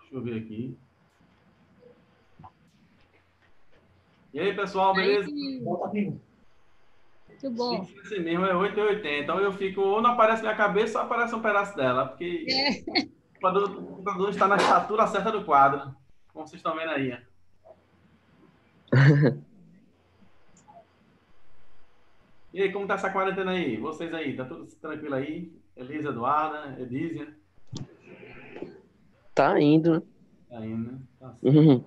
Deixa eu ver aqui. E aí, pessoal, beleza? Muito bom. Fica assim mesmo, é 8 e 80. Então eu fico, ou não aparece minha cabeça, ou aparece um pedaço dela. Porque o computador está na estatura certa do quadro. Como vocês estão vendo aí. E aí, como tá essa quarentena aí? Vocês aí, tá tudo tranquilo aí? Elisa, Eduarda, Edísia? Tá indo, né? Tá indo, né? Tá certo. Uhum.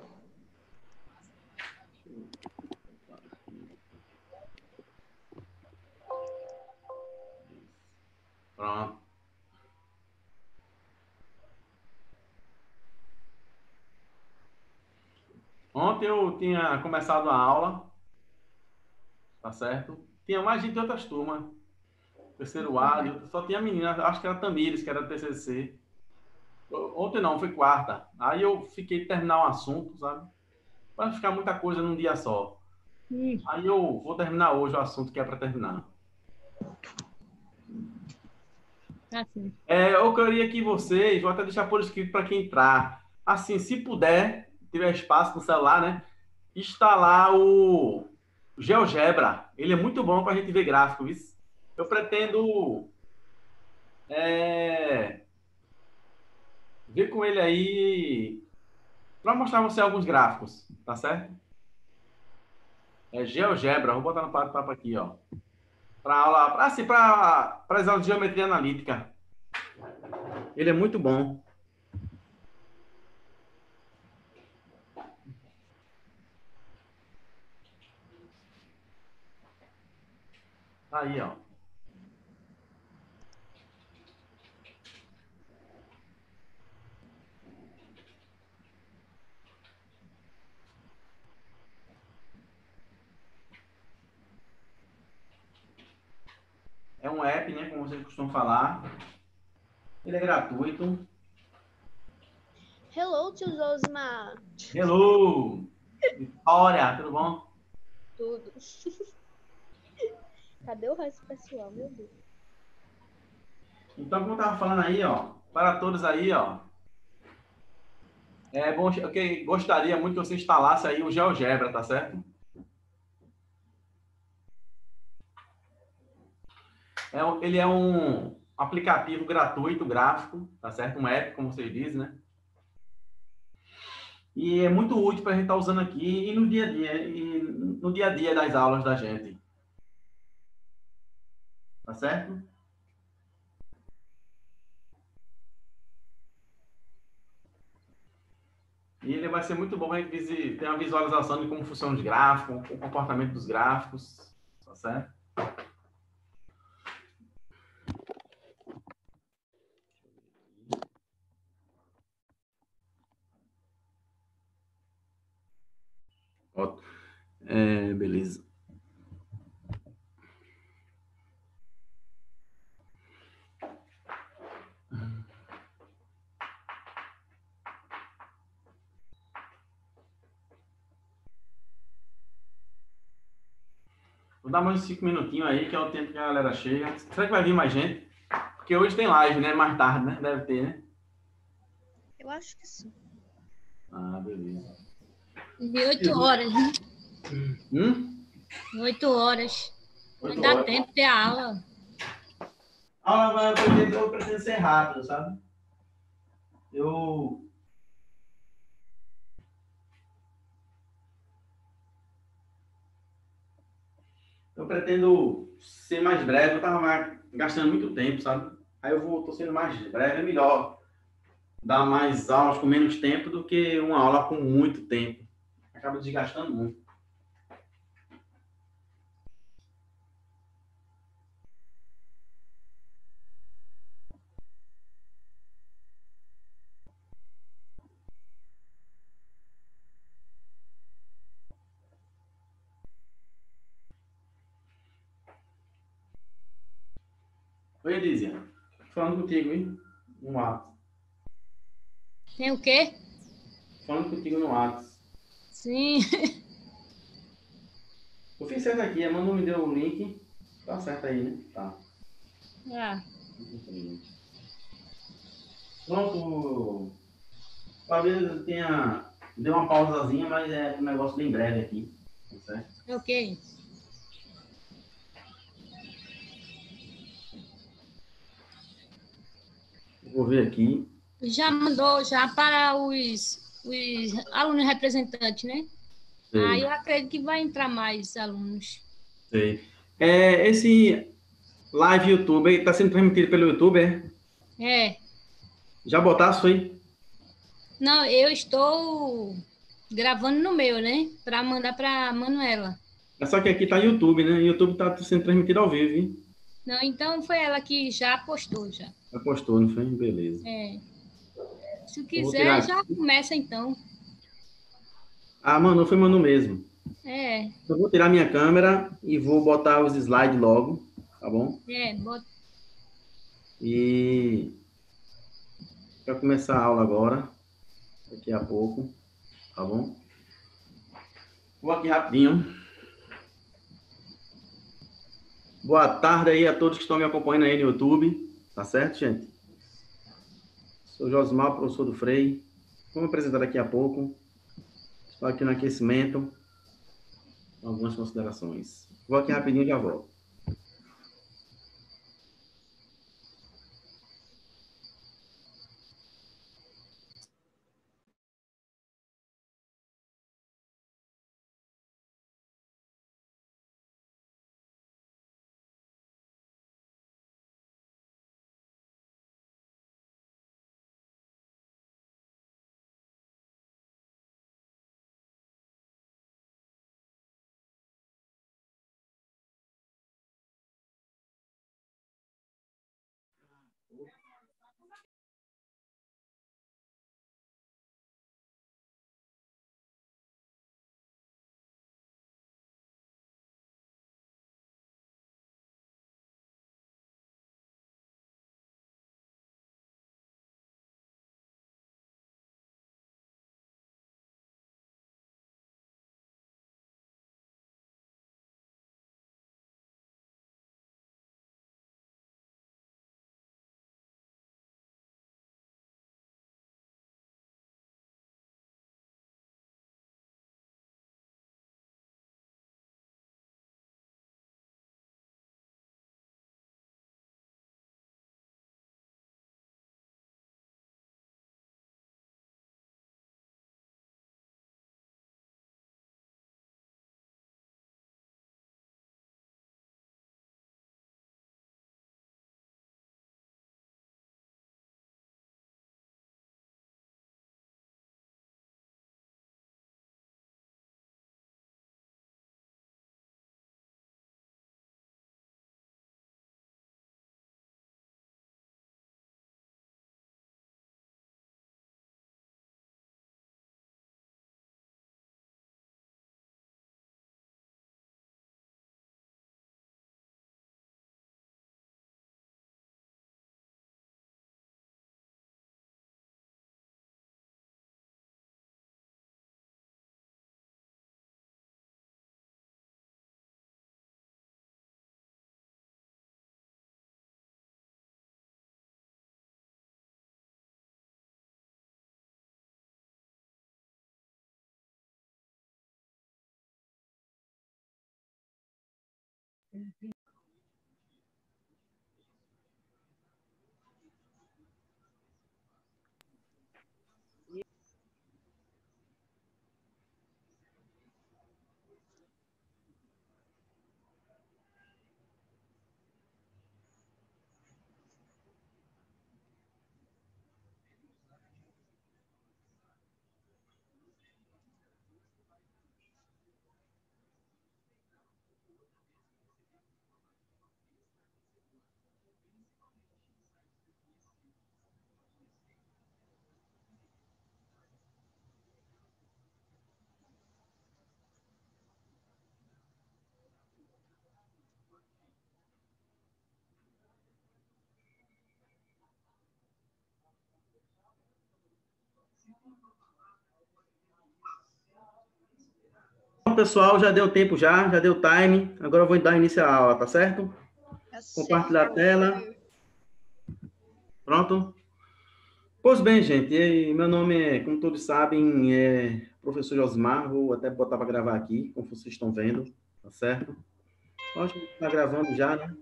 Pronto. Ontem eu tinha começado a aula, tá certo? Tinha mais gente de outras turmas. Terceiro A, só tinha menina, acho que era Tamires, que era do TCC. Ontem não, foi quarta. Aí eu fiquei de terminar um assunto, sabe? Para não ficar muita coisa num dia só. Aí eu vou terminar hoje o assunto que é para terminar. Assim. Eu queria que vocês, vou até deixar por escrito para quem entrar, assim, se puder, tiver espaço no celular, né? Instalar o GeoGebra. Ele é muito bom para a gente ver gráfico, viu? Eu pretendo ver com ele aí para mostrar a você alguns gráficos, tá certo? É GeoGebra, vou botar no papo aqui, ó. Para aula, assim, para as aulas de geometria analítica. Ele é muito bom. Aí, ó. É um app, né, como vocês costumam falar. Ele é gratuito. Hello, tio Josmar. Hello! Vitória, tudo bom? Tudo. Cadê o resto pessoal, meu Deus? Então, como eu estava falando aí, ó, para todos aí, ó, é bom, eu gostaria muito que você instalasse aí o GeoGebra, tá certo? Ele é um aplicativo gratuito, gráfico, tá certo? Um app, como vocês dizem, né? E é muito útil para a gente estar usando aqui e no dia a dia das aulas da gente. Tá certo? E ele vai ser muito bom para a gente ter uma visualização de como funciona os gráficos, o comportamento dos gráficos, tá certo? Ó, beleza. Vou dar mais uns 5 minutinhos aí, que é o tempo que a galera chega. Será que vai vir mais gente? Porque hoje tem live, né? Mais tarde, né? Deve ter, né? Eu acho que sim. Ah, beleza. De 8 horas, né? 8 horas. Vai 8 dar horas. tempo de ter a aula. A aula eu pretendo ser rápido, sabe? Eu pretendo ser mais breve. Eu tava gastando muito tempo, sabe? Aí tô sendo mais breve. É melhor dar mais aulas com menos tempo do que uma aula com muito tempo. Acaba desgastando muito. Oi, Elísia. Falando contigo, hein? No WhatsApp. Tem o quê? Falando contigo no WhatsApp. Sim. Eu fiz certo aqui. A Manu me deu o link. Tá certo aí, né? Tá. Ah, Pronto. Talvez eu tenha... Deu uma pausazinha, mas é um negócio bem breve aqui. Tá certo? Ok. Vou ver aqui. Já mandou já para os alunos representantes, né? Aí Sei, eu acredito que vai entrar mais alunos. sei. Esse live YouTube está sendo transmitido pelo YouTube, é? É. Já botasse, foi? Não, eu estou gravando no meu, né? Para mandar para Manuela. É só que aqui tá YouTube, né? YouTube tá sendo transmitido ao vivo, hein? Não, então foi ela que já postou já. Já postou, não foi? Beleza. É. Se Eu vou tirar quiser, já aqui. começa então. Ah, Manu, foi Manu mesmo. É, Eu vou tirar minha câmera e vou botar os slides logo, tá bom? bota. E para começar a aula agora, daqui a pouco, tá bom? Vou aqui rapidinho. Boa tarde aí a todos que estão me acompanhando aí no YouTube, tá certo, gente? Sou Josmar, professor do Frei. Vou me apresentar daqui a pouco. Estou aqui no aquecimento. Algumas considerações. Vou aqui rapidinho e já volto. Bom, pessoal, já deu tempo já deu time. Agora eu vou dar início à aula, tá certo? Tá Compartilhar a certo, tela. professor. Pronto? Pois bem, gente, meu nome é, como todos sabem, é professor Josmar, vou até botar para gravar aqui, como vocês estão vendo, tá certo? Acho que está gravando já, né?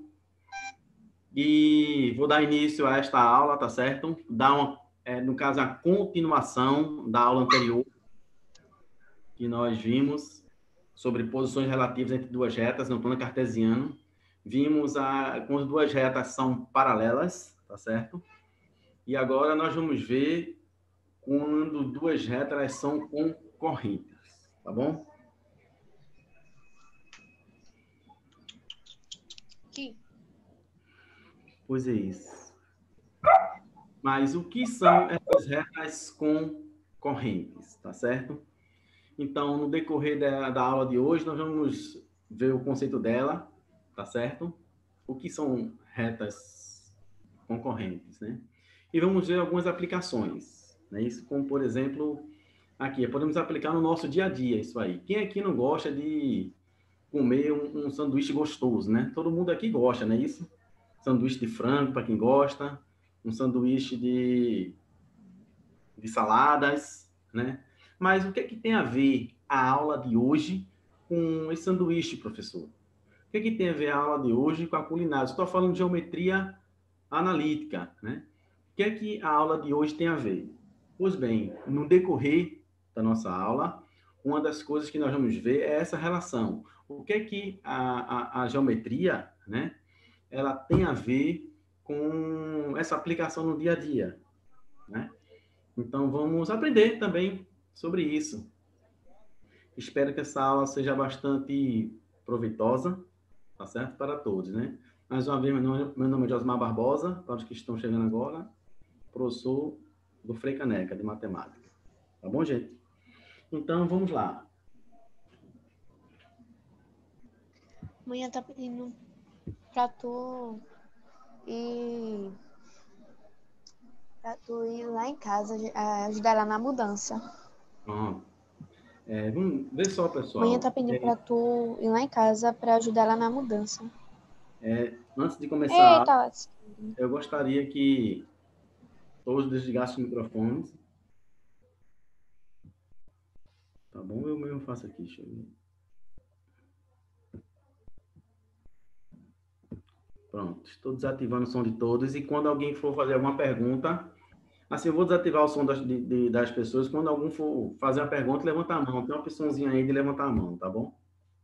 E vou dar início a esta aula, tá certo? Dar no caso, a continuação da aula anterior que nós vimos sobre posições relativas entre duas retas no plano cartesiano. Vimos como as duas retas são paralelas, tá certo? E agora nós vamos ver quando duas retas são concorrentes, tá bom? Aqui. Pois é isso. Mas o que são essas retas concorrentes, tá certo? Então, no decorrer da aula de hoje, nós vamos ver o conceito dela, tá certo? O que são retas concorrentes, né? E vamos ver algumas aplicações, né? Isso como, por exemplo, aqui, podemos aplicar no nosso dia a dia isso aí. Quem aqui não gosta de comer um sanduíche gostoso, né? Todo mundo aqui gosta, não é isso? Sanduíche de frango, para quem gosta, um sanduíche de saladas, né? Mas o que é que tem a ver a aula de hoje com esse sanduíche, professor? O que é que tem a ver a aula de hoje com a culinária? Estou falando de geometria analítica, né? O que é que a aula de hoje tem a ver? Pois bem, no decorrer da nossa aula, uma das coisas que nós vamos ver é essa relação. O que é que a geometria, né, ela tem a ver com essa aplicação no dia a dia, né? Então, vamos aprender também sobre isso. Espero que essa aula seja bastante proveitosa, tá certo? Para todos, né? Mais uma vez, meu nome é Josmar Barbosa, para os que estão chegando agora, professor do Frei Caneca, de matemática. Tá bom, gente? Então, vamos lá. Amanhã tá pedindo pra tu ir, lá em casa, ajudar ela na mudança. Pronto. Vamos ver só, Amanhã pessoal. tá pedindo pra tu ir lá em casa pra ajudar ela na mudança. Antes de começar a Eita, aula, lasqueira. eu gostaria que todos desligassem os microfones. Tá bom? Eu mesmo faço aqui. Deixa eu ver. Pronto. Estou desativando o som de todos. E quando alguém for fazer alguma pergunta, assim, eu vou desativar o som das pessoas. Quando algum for fazer uma pergunta, levanta a mão. Tem uma opçãozinha aí de levantar a mão, tá bom?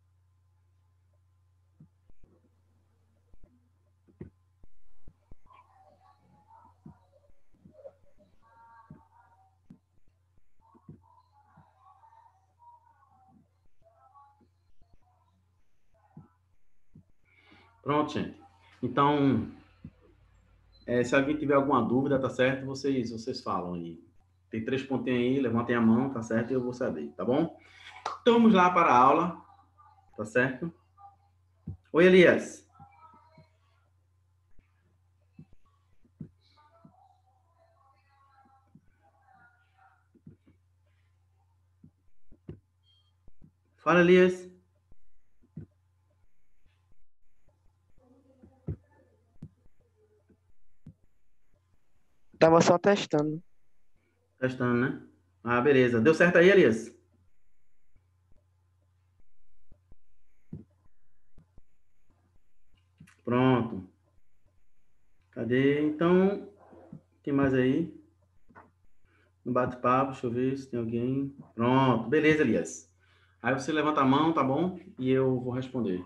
Pronto, gente. Então, se alguém tiver alguma dúvida, tá certo? Vocês falam aí. Tem 3 pontinhos aí, levantem a mão, tá certo? E eu vou saber, tá bom? Então, vamos lá para a aula, tá certo? Oi, Elias. Fala, Elias. Tava só testando. Testando, né? Ah, beleza. Deu certo aí, Elias? Pronto. Cadê? Então, tem mais aí? No bate-papo, deixa eu ver se tem alguém. Pronto, beleza, Elias. Aí você levanta a mão, tá bom? E eu vou responder.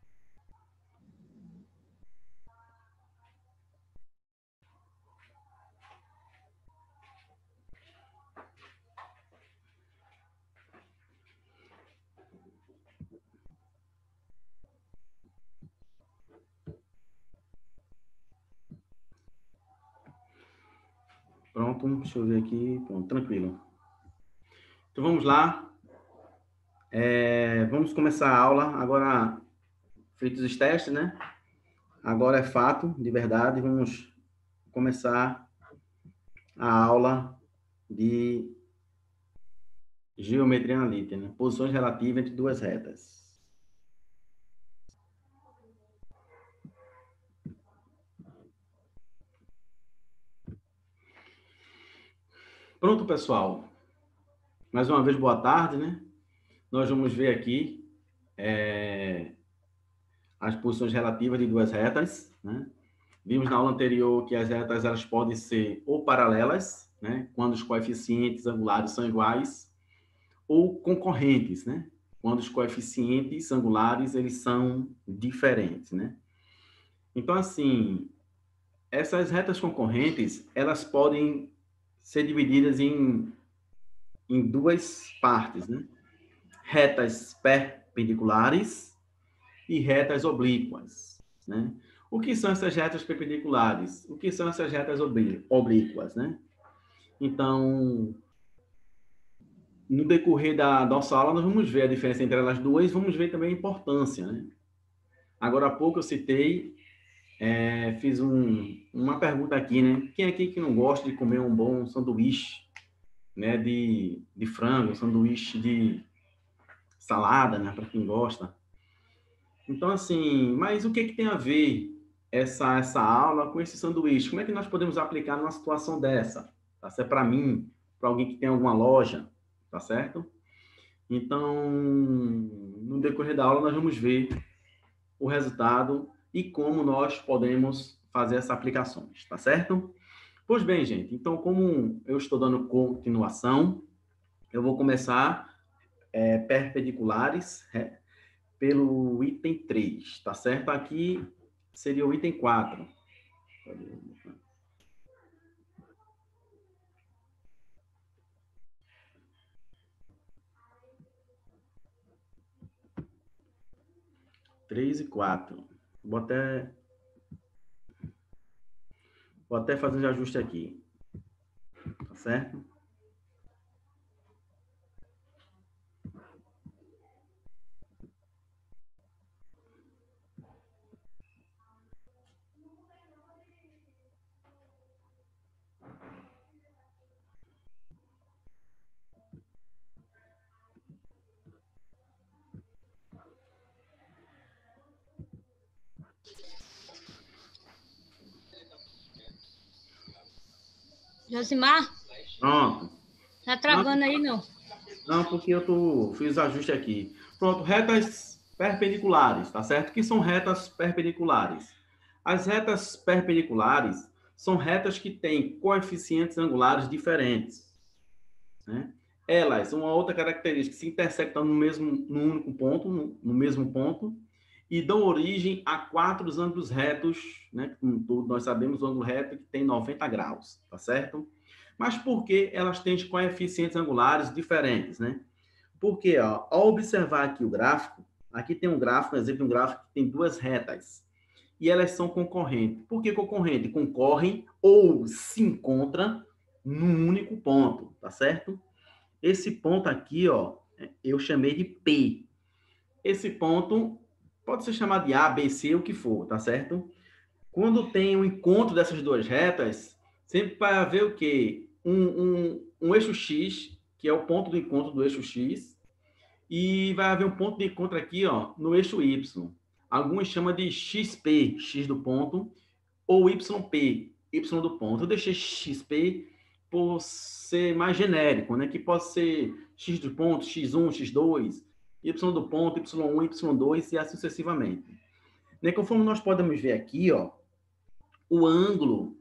Pronto, deixa eu ver aqui. Pronto, tranquilo. Então vamos lá. Vamos começar a aula. Agora, feitos os testes, né? Agora é fato, de verdade. Vamos começar a aula de geometria analítica, né? Posições relativas entre duas retas. Pronto, pessoal. Mais uma vez, boa tarde, né? Nós vamos ver aqui as posições relativas de duas retas, né? Vimos na aula anterior que as retas elas podem ser ou paralelas, né? Quando os coeficientes angulares são iguais, ou concorrentes, né? Quando os coeficientes angulares eles são diferentes, né? Então, assim, essas retas concorrentes, elas podem ser divididas em duas partes, né? Retas perpendiculares e retas oblíquas, né? O que são essas retas perpendiculares? O que são essas retas oblíquas, né? Então, no decorrer da nossa aula, nós vamos ver a diferença entre elas duas, vamos ver também a importância, né? Agora há pouco eu citei, fiz uma pergunta aqui, né? Quem aqui que não gosta de comer um bom sanduíche, né? De frango, sanduíche de salada, né? Para quem gosta. Então, assim, mas o que tem a ver essa aula com esse sanduíche? Como é que nós podemos aplicar numa situação dessa? Tá certo? Para mim, para alguém que tem alguma loja, tá certo? Então, no decorrer da aula, nós vamos ver o resultado e como nós podemos fazer essas aplicações, tá certo? Pois bem, gente, então, como eu estou dando continuação, eu vou começar perpendiculares, pelo item 3, tá certo? Aqui seria o item 4. Três e 4. Vou até fazer um ajuste aqui. Tá certo? Josimar, Pronto. tá travando aí, não? Não, porque fiz ajuste aqui. Pronto, retas perpendiculares, tá certo? O que são retas perpendiculares? As retas perpendiculares são retas que têm coeficientes angulares diferentes, né? Elas, uma outra característica, se intersectam no único ponto, no mesmo ponto, e dão origem a quatro ângulos retos, né? Como tudo nós sabemos, o ângulo reto que tem 90 graus, tá certo? Mas por que elas têm coeficientes angulares diferentes, né? Porque, ó, ao observar aqui o gráfico, aqui tem um gráfico, um exemplo de um gráfico que tem duas retas, e elas são concorrentes. Por que concorrente? Concorrem ou se encontram num único ponto, tá certo? Esse ponto aqui, ó, eu chamei de P. Esse ponto pode ser chamado de A, B, C, o que for, tá certo? Quando tem um encontro dessas duas retas, sempre vai haver o quê? Um eixo X, que é o ponto do encontro do eixo X, e vai haver um ponto de encontro aqui, ó, no eixo Y. Alguns chamam de XP, X do ponto, ou YP, Y do ponto. Eu deixei XP por ser mais genérico, né? Que pode ser X do ponto, X1, X2, Y do ponto, Y1, Y2 e assim sucessivamente. Né? Conforme nós podemos ver aqui, ó, o ângulo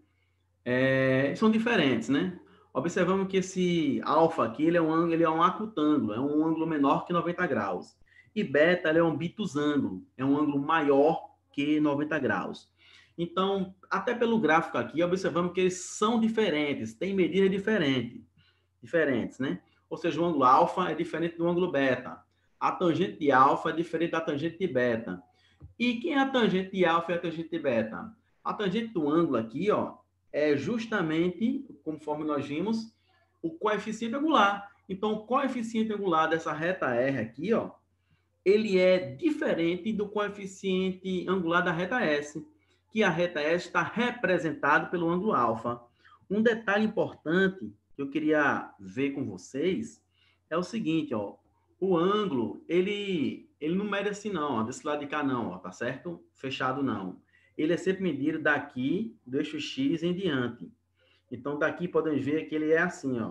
são diferentes, né? Observamos que esse alfa aqui ele é um acutângulo, é um ângulo menor que 90 graus. E beta ele é um bitusângulo, é um ângulo maior que 90 graus. Então, até pelo gráfico aqui, observamos que eles são diferentes, têm medidas diferentes, né? Ou seja, o ângulo alfa é diferente do ângulo beta. A tangente de alfa é diferente da tangente de beta. E quem é a tangente de alfa e a tangente de beta? A tangente do ângulo aqui, ó, é justamente, conforme nós vimos, o coeficiente angular. Então, o coeficiente angular dessa reta R aqui, ó, ele é diferente do coeficiente angular da reta S, que a reta S está representada pelo ângulo alfa. Um detalhe importante que eu queria ver com vocês é o seguinte, ó, o ângulo, ele não mede assim não, ó, desse lado de cá não, ó, tá certo? Fechado não. Ele é sempre medido daqui, do eixo X em diante. Então, daqui podemos ver que ele é assim, ó.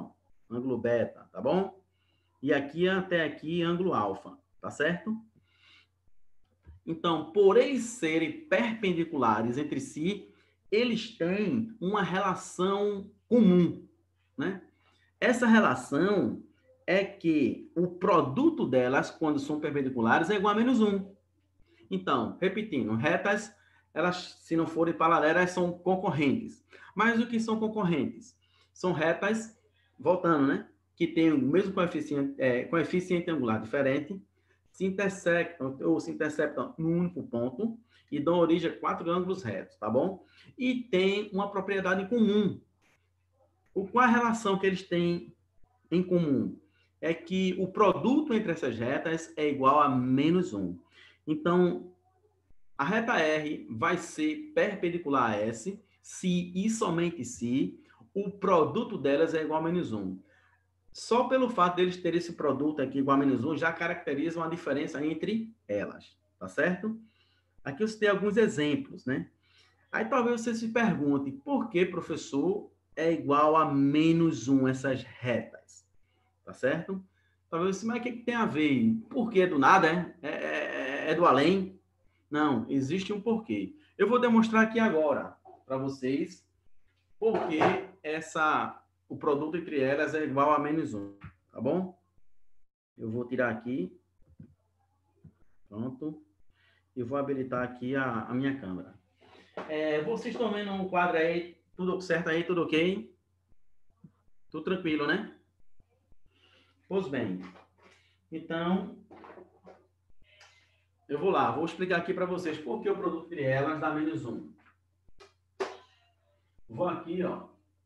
ângulo beta, tá bom? E aqui até aqui, ângulo alfa, tá certo? Então, por eles serem perpendiculares entre si, eles têm uma relação comum, né? Essa relação é que o produto delas, quando são perpendiculares, é igual a menos 1. Então, repetindo, retas, elas, se não forem paralelas, são concorrentes. Mas o que são concorrentes? São retas, voltando, né? Que têm o mesmo coeficiente angular diferente, se intersectam ou se interceptam num único ponto e dão origem a 4 ângulos retos, tá bom? E tem uma propriedade em comum. Qual a relação que eles têm em comum? É que o produto entre essas retas é igual a menos 1. Então, a reta R vai ser perpendicular a S se e somente se o produto delas é igual a menos 1. Só pelo fato deles terem esse produto aqui igual a menos 1 já caracteriza uma diferença entre elas, tá certo? Aqui você tem alguns exemplos, né? Aí talvez você se pergunte, por que, professor, é igual a menos 1 essas retas? Tá certo? Talvez você, mas o que tem a ver? Por que do nada, é do além? Não, existe um porquê. Eu vou demonstrar aqui agora para vocês porque o produto entre elas é igual a menos 1, tá bom? Eu vou tirar aqui, pronto, e vou habilitar aqui a minha câmera. Vocês estão vendo um quadro aí, tudo certo aí, tudo ok? Tudo tranquilo, né? Pois bem, então, eu vou lá, vou explicar aqui para vocês por que o produto entre elas dá menos 1. Vou aqui, ó.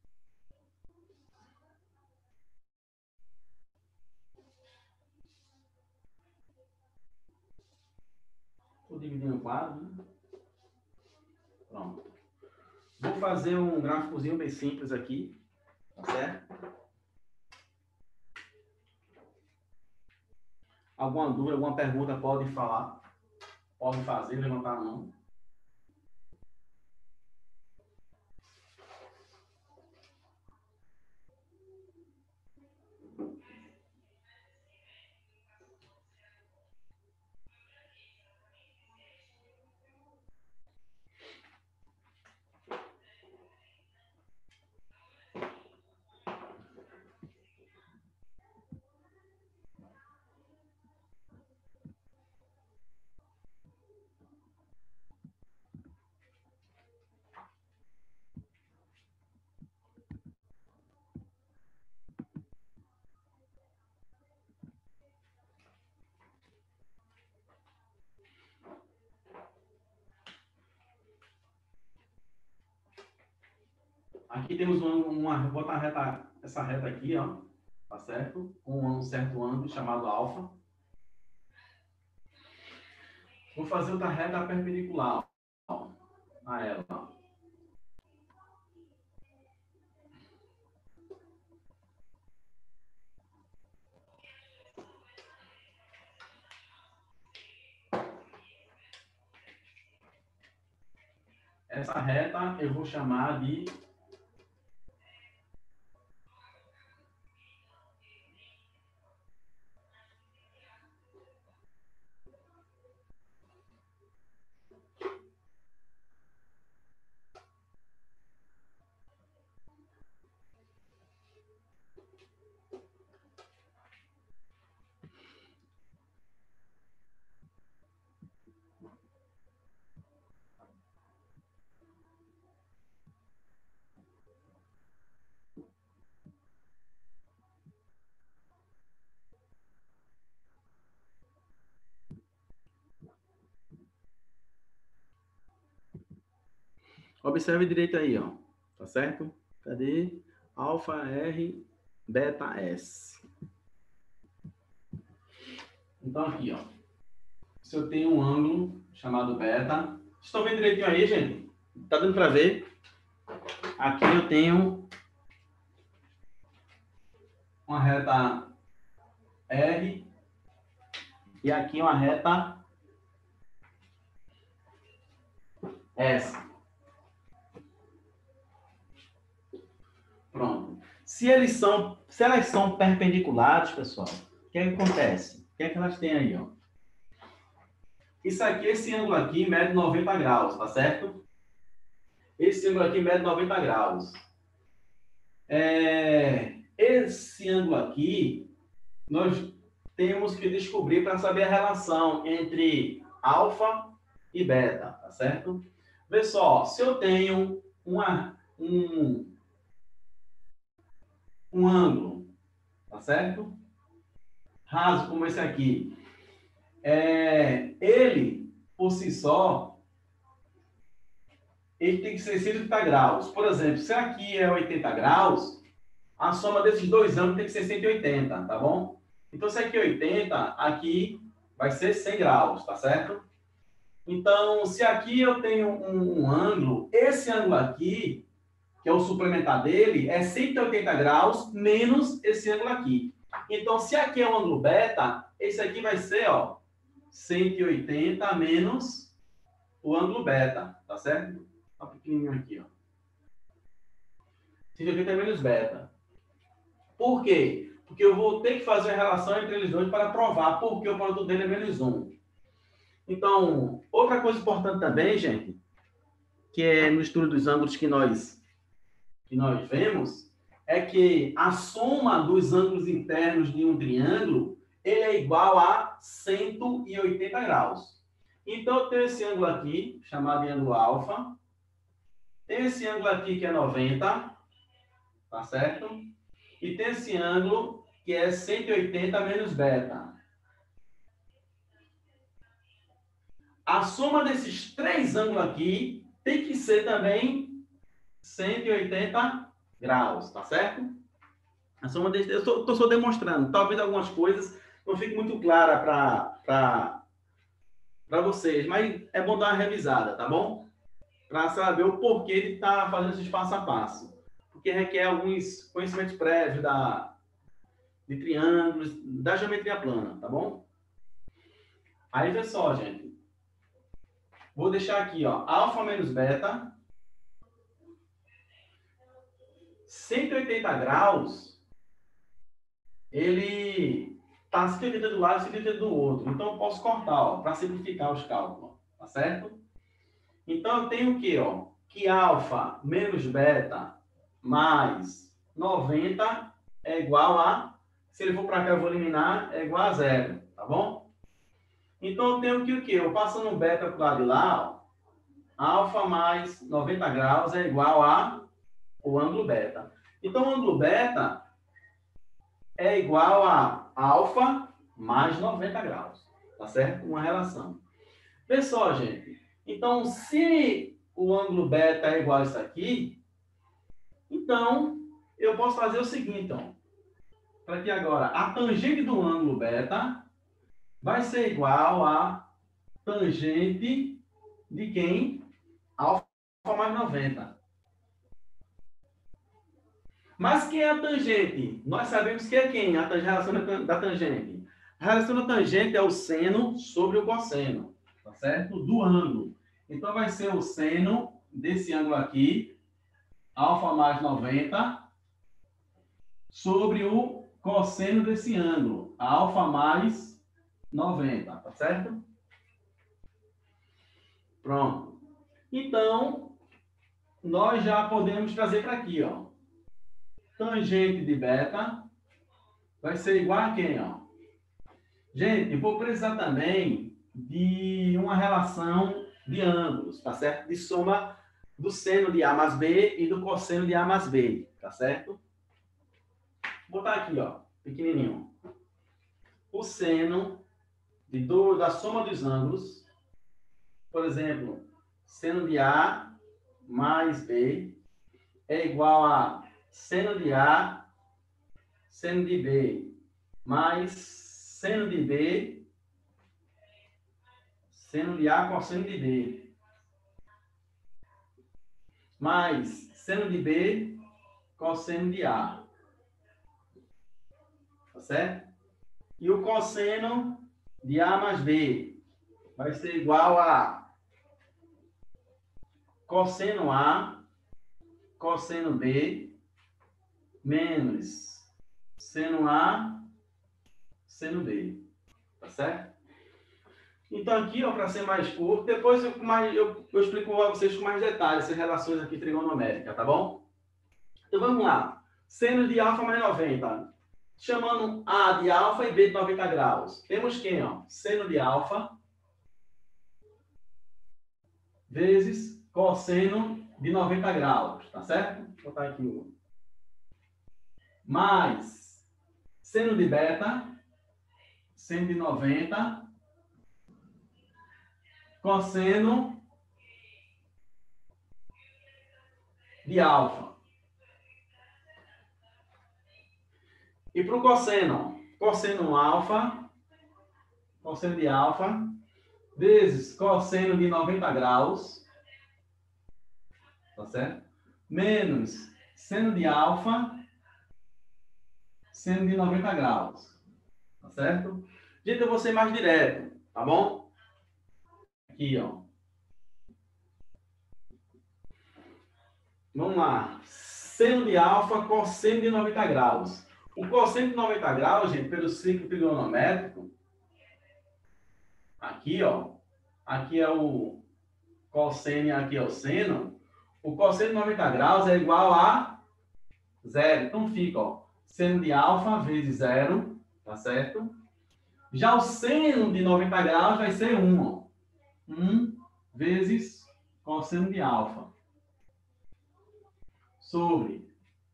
Vou dividir o quadro, né? Pronto. Vou fazer um gráficozinho bem simples aqui, tá certo? Alguma dúvida, alguma pergunta pode falar, pode fazer, levantar a mão. Aqui temos vou botar essa reta aqui, ó, tá certo? Com um certo ângulo chamado alfa. Vou fazer outra reta perpendicular, ó, a ela, ó. Essa reta eu vou chamar de observe direito aí, ó. Tá certo? Cadê? Alfa R, beta S. Então aqui, ó. Se eu tenho um ângulo chamado beta, estão vendo direitinho aí, gente? Tá dando para ver? Aqui eu tenho uma reta R e aqui uma reta S. Pronto. se elas são perpendiculares, pessoal, o que é que acontece? O que é que elas têm aí, ó? Isso aqui, esse ângulo aqui mede 90 graus, tá certo? Esse ângulo aqui mede 90 graus. Esse ângulo aqui, nós temos que descobrir para saber a relação entre alfa e beta, tá certo? Vê só, se eu tenho um ângulo, tá certo? Raso como esse aqui. Ele, por si só, ele tem que ser 180 graus. Por exemplo, se aqui é 80 graus, a soma desses dois ângulos tem que ser 180, tá bom? Então, se aqui é 80, aqui vai ser 100 graus, tá certo? Então, se aqui eu tenho um ângulo, esse ângulo aqui, que é o suplementar dele, é 180 graus menos esse ângulo aqui. Então, se aqui é o ângulo beta, esse aqui vai ser, ó, 180 menos o ângulo beta, tá certo? Ó, pequenininho aqui, ó. 180 menos beta. Por quê? Porque eu vou ter que fazer a relação entre eles dois para provar porque o produto dele é menos 1. Então, outra coisa importante também, gente, que é no estudo dos ângulos que nós vemos, é que a soma dos ângulos internos de um triângulo, ele é igual a 180 graus. Então, eu tenho esse ângulo aqui, chamado de ângulo alfa. Tem esse ângulo aqui, que é 90, tá certo? E tem esse ângulo, que é 180 menos beta. A soma desses três ângulos aqui tem que ser também 180 graus, tá certo? A soma desses, eu estou só demonstrando. Talvez algumas coisas não fiquem muito claras para vocês, mas é bom dar uma revisada, tá bom? Para saber o porquê de estar fazendo esses passo a passo. Porque requer alguns conhecimentos prévios de triângulos, da geometria plana, tá bom? Aí, vê só, gente. Vou deixar aqui, ó, alfa menos beta. 180 graus, ele está 180 do lado e 180 do outro. Então, eu posso cortar, ó, para simplificar os cálculos, tá certo? Então, eu tenho o quê, ó? Que alfa menos beta mais 90 é igual a... Se ele for para cá, eu vou eliminar, é igual a 0, tá bom? Então, eu tenho que o quê? Eu passando um beta para o lado de lá, ó, alfa mais 90 graus é igual a o ângulo beta. Então, o ângulo beta é igual a alfa mais 90 graus, tá certo? Uma relação. Pessoal, gente, então, se o ângulo beta é igual a isso aqui, então, eu posso fazer o seguinte, ó. Para aqui agora, a tangente do ângulo beta vai ser igual a tangente de quem? Alfa mais 90. Mas quem é a tangente? Nós sabemos que é quem? A relação da tangente. A relação da tangente é o seno sobre o cosseno, tá certo? Do ângulo. Então, vai ser o seno desse ângulo aqui, alfa mais 90, sobre o cosseno desse ângulo, alfa mais 90, tá certo? Pronto. Então, nós já podemos trazer para aqui, ó. Tangente de beta vai ser igual a quem, ó? Gente, eu vou precisar também de uma relação de ângulos, tá certo? De soma do seno de A mais B e do cosseno de A mais B, tá certo? Vou botar aqui, ó, pequenininho. O seno da soma dos ângulos, por exemplo, seno de A mais B é igual a seno de A, seno de B, mais seno de B, seno de A cosseno de B, mais seno de B, cosseno de A. Tá certo? E o cosseno de A mais B vai ser igual a cosseno A, cosseno B, menos seno A, seno B. Tá certo? Então, aqui, para ser mais curto, depois eu explico a vocês com mais detalhes essas relações aqui trigonométricas, tá bom? Então, vamos lá. Seno de alfa mais 90. Chamando A de alfa e B de 90 graus. Temos quem? Ó? Seno de alfa vezes cosseno de 90 graus. Tá certo? Vou botar aqui o mais seno de beta, seno de 90, cosseno de alfa. E para o cosseno, cosseno alfa, cosseno de alfa, vezes cosseno de 90 graus, tá certo? Menos seno de alfa, seno de 90 graus, tá certo? Gente, eu vou ser mais direto, tá bom? Aqui, ó. Vamos lá. Seno de alfa, cosseno de 90 graus. O cosseno de 90 graus, gente, pelo ciclo trigonométrico, aqui, ó, aqui é o cosseno e aqui é o seno. O cosseno de 90 graus é igual a zero. Então fica, ó, seno de alfa vezes zero, tá certo? Já o seno de 90 graus vai ser 1, ó. 1 vezes cosseno de alfa sobre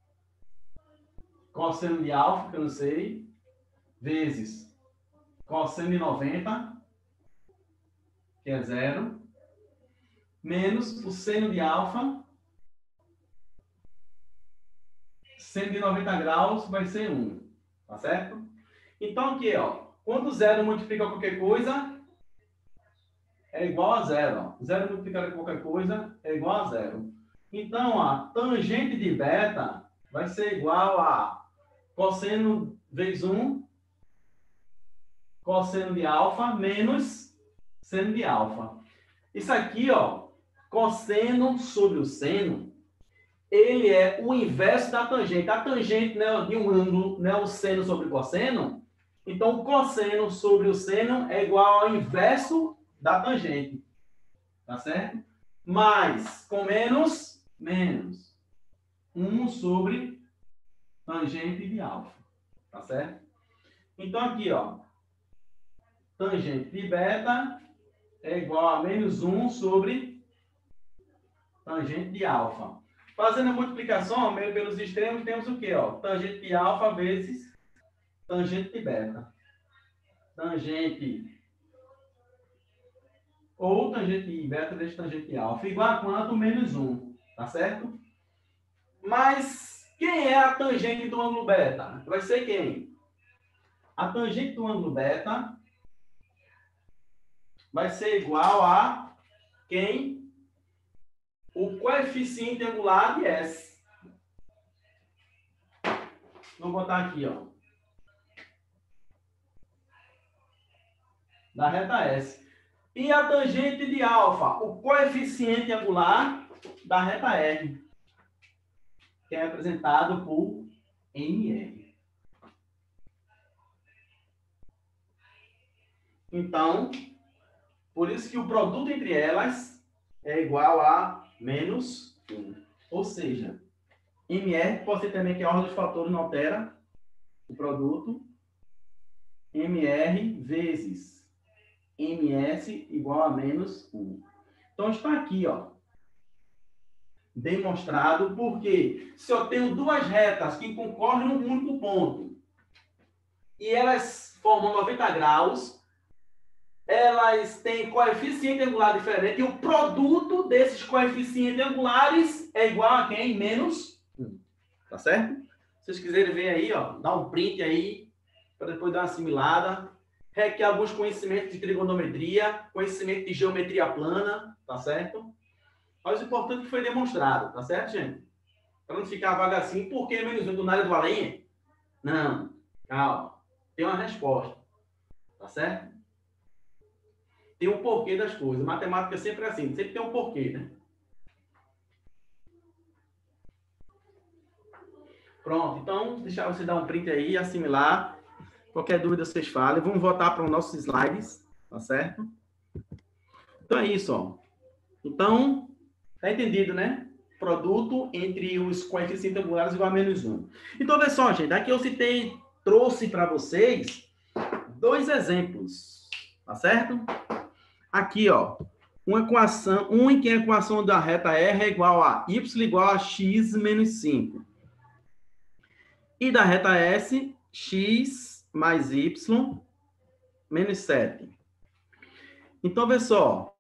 cosseno de alfa, que eu não sei, vezes cosseno de 90, que é 0, menos o seno de alfa, seno de 90 graus vai ser 1, tá certo? Então aqui, ó, quando 0 multiplica qualquer coisa, é igual a 0. 0 multiplicado por qualquer coisa é igual a 0. Então, a tangente de beta vai ser igual a cosseno vezes 1, cosseno de alfa, menos seno de alfa. Isso aqui, ó, cosseno sobre o seno, ele é o inverso da tangente. A tangente, né, de um ângulo, né, o seno sobre o cosseno. Então, o cosseno sobre o seno é igual ao inverso da tangente. Tá certo? Mais, com menos, menos. 1 sobre tangente de alfa. Tá certo? Então, aqui, ó. Tangente de beta é igual a menos 1 sobre tangente de alfa. Fazendo a multiplicação, meio pelos extremos, temos o quê? Ó? Tangente de alfa vezes tangente de beta. Tangente ou tangente de beta vezes tangente de alfa. Igual a quanto? Menos 1. Tá certo? Mas quem é a tangente do ângulo beta? Vai ser quem? A tangente do ângulo beta vai ser igual a quem? O coeficiente angular de S. Vou botar aqui, ó. Da reta S. E a tangente de alfa? O coeficiente angular da reta R. Que é representado por MR. Então, por isso que o produto entre elas é igual a menos 1. Ou seja, MR pode ser também que a ordem dos fatores não altera o produto. MR vezes MS igual a menos 1. Então, está aqui, ó, demonstrado, porque se eu tenho duas retas que concorrem num único ponto e elas formam 90 graus, elas têm coeficiente angular diferente e o produto desses coeficientes angulares é igual a quem? Menos 1. Tá certo? Se vocês quiserem ver aí, ó, dá um print aí, para depois dar uma assimilada. Requer alguns conhecimentos de trigonometria, conhecimento de geometria plana, tá certo? Mas o importante é que foi demonstrado, tá certo, gente? Para não ficar vaga assim, por que menos 1 do nada do além? Não, calma. Tem uma resposta, tá certo? Tem um porquê das coisas. Matemática é sempre assim, sempre tem um porquê, né? Pronto, então, deixa você dar um print aí, assimilar. Qualquer dúvida vocês falem. Vamos voltar para os nossos slides, tá certo? Então é isso, ó. Então, tá entendido, né? Produto entre os coeficientes angulares igual a -1. Então, vê só, gente. Aqui eu trouxe para vocês 2 exemplos, tá certo? Aqui, ó. Uma equação, em que a equação da reta R é igual a y igual a x menos 5. E da reta S, x mais y menos 7. Então, vê só.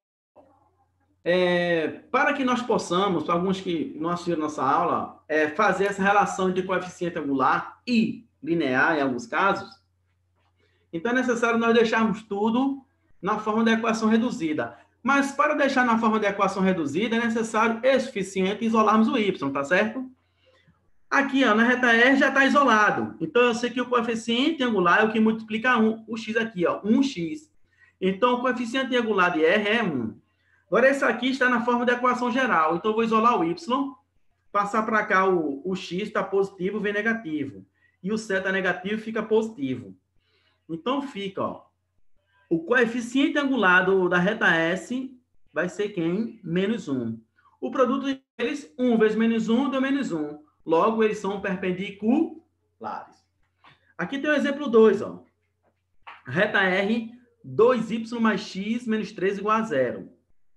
Para que nós possamos, para alguns que não assistiram nossa aula, fazer essa relação de coeficiente angular e linear, em alguns casos, então é necessário nós deixarmos tudo na forma da equação reduzida. Mas para deixar na forma da equação reduzida, é necessário e suficiente isolarmos o y, tá certo? Aqui, ó, na reta R já está isolado. Então, eu sei que o coeficiente angular é o que multiplica o x aqui, ó, 1x. Então, o coeficiente angular de R é 1. Agora, esse aqui está na forma da equação geral. Então, eu vou isolar o y, passar para cá o x está positivo, vem negativo. E o 7 é negativo, fica positivo. Então, fica, ó, o coeficiente angular da reta S vai ser quem? -1. O produto deles, 1 vezes -1 deu -1. Logo, eles são perpendiculares. Aqui tem o exemplo 2, ó. Reta R, 2y mais x menos 3 igual a 0.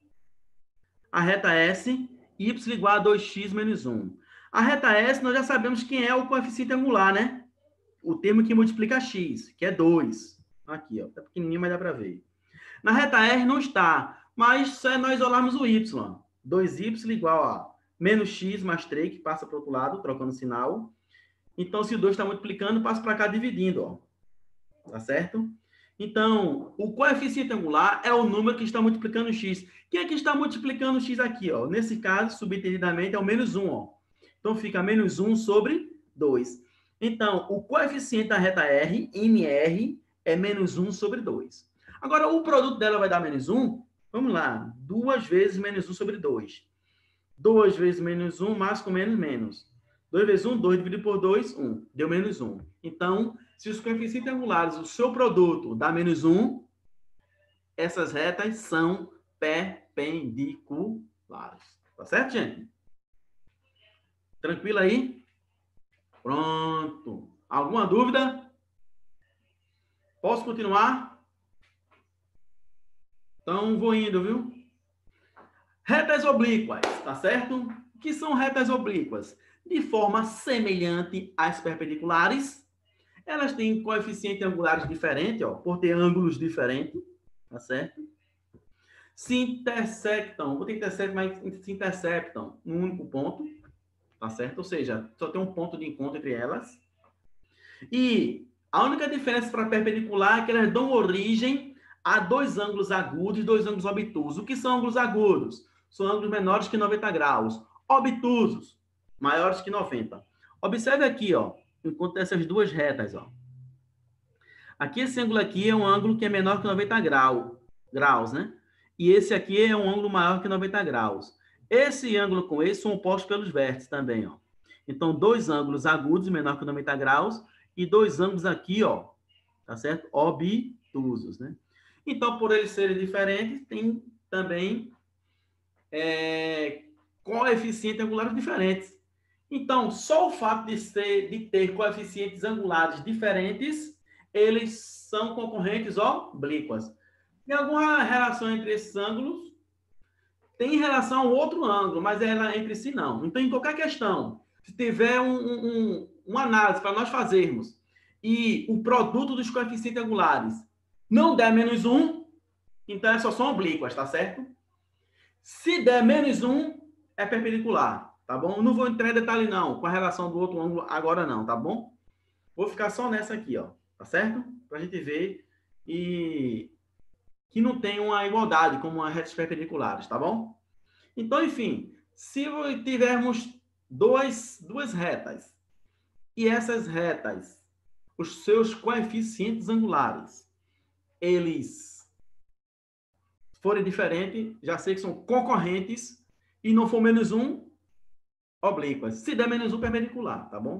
A reta S, y igual a 2x menos 1. A reta S, nós já sabemos quem é o coeficiente angular, né? O termo que multiplica x, que é 2. Aqui, ó. Tá pequenininho, mas dá para ver. Na reta R não está, mas só é nós isolarmos o y. 2y igual a menos x mais 3, que passa para o outro lado, trocando sinal. Então, se o 2 está multiplicando, passa para cá dividindo, ó. Tá certo? Então, o coeficiente angular é o número que está multiplicando o x. Quem é que está multiplicando o x aqui, ó? Nesse caso, subentendidamente, é o -1, ó. Então, fica -1 sobre 2. Então, o coeficiente da reta R, MR, é -1 sobre 2. Agora, o produto dela vai dar -1. Vamos lá. 2 vezes -1 sobre 2. 2 vezes -1, mais com menos. 2 vezes 1, 2 dividido por 2, 1. Deu -1. Então, se os coeficientes angulares, o seu produto dá -1, essas retas são perpendiculares. Tá certo, gente? Tranquilo aí? Pronto. Alguma dúvida? Posso continuar? Então, vou indo, viu? Retas oblíquas, tá certo? O que são retas oblíquas? De forma semelhante às perpendiculares, elas têm coeficientes angulares diferentes, ó, por ter ângulos diferentes, tá certo? Se intersectam, vou ter intersecto, mas se interceptam num único ponto, tá certo? Ou seja, só tem um ponto de encontro entre elas. E a única diferença para perpendicular é que elas dão origem a 2 ângulos agudos e 2 ângulos obtusos. O que são ângulos agudos? São ângulos menores que 90 graus. Obtusos, maiores que 90. Observe aqui, ó, enquanto essas duas retas, ó. Aqui, esse ângulo aqui é um ângulo que é menor que 90 graus, né? E esse aqui é um ângulo maior que 90 graus. Esse ângulo com esse são opostos pelos vértices também, ó. Então, 2 ângulos agudos menor que 90 graus e 2 ângulos aqui, ó, tá certo? Obtusos, né? Então, por eles serem diferentes, tem também coeficientes angulares diferentes. Então, só o fato de ter coeficientes angulares diferentes, eles são concorrentes oblíquas. Tem alguma relação entre esses ângulos? Tem relação ao outro ângulo, mas ela entre si não. Então, em qualquer questão, se tiver uma análise para nós fazermos e o produto dos coeficientes angulares não der -1, então só são oblíquas, tá certo? Se der -1, é perpendicular, tá bom? Não vou entrar em detalhe, não, com a relação do outro ângulo agora, não, tá bom? Vou ficar só nessa aqui, ó, tá certo? Pra gente ver e que não tem uma igualdade como as retas perpendiculares, tá bom? Então, enfim, se tivermos duas retas e essas retas, os seus coeficientes angulares, eles forem diferentes, já sei que são concorrentes e não for -1, oblíquas. Se der -1, perpendicular, tá bom?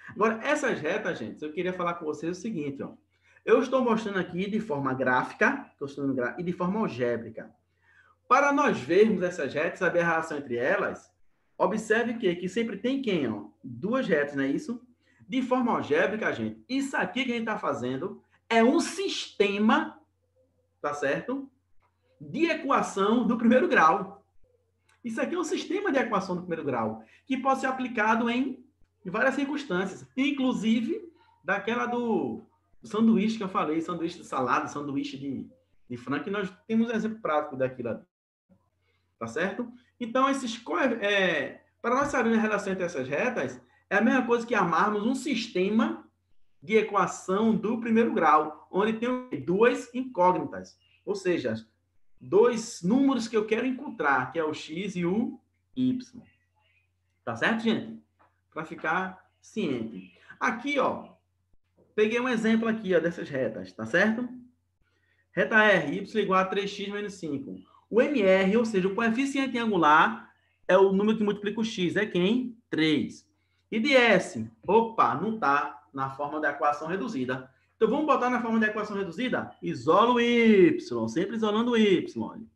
Agora, essas retas, gente, eu queria falar com vocês o seguinte, ó. Eu estou mostrando aqui de forma gráfica, e de forma algébrica. Para nós vermos essas retas, saber a relação entre elas, observe que sempre tem quem, ó? Duas retas, não é isso? De forma algébrica, gente, isso aqui que a gente está fazendo é um sistema, tá certo? De equação do primeiro grau. Isso aqui é um sistema de equação do primeiro grau, que pode ser aplicado em várias circunstâncias, inclusive daquela do sanduíche que eu falei, sanduíche de salada, sanduíche de frango, que nós temos um exemplo prático daquilo, tá certo? Então, para nós sabermos a relação entre essas retas, é a mesma coisa que amarmos um sistema de equação do primeiro grau, onde tem duas incógnitas, ou seja, dois números que eu quero encontrar, que é o x e o y. Tá certo, gente? Para ficar ciente. Aqui, ó, peguei um exemplo aqui, ó, dessas retas, tá certo? Reta R, y igual a 3x menos 5. O MR, ou seja, o coeficiente angular, é o número que multiplica o x. É quem? 3. E de S? Opa, não está na forma da equação reduzida. Então, vamos botar na forma da equação reduzida? Isola o y, sempre isolando o y.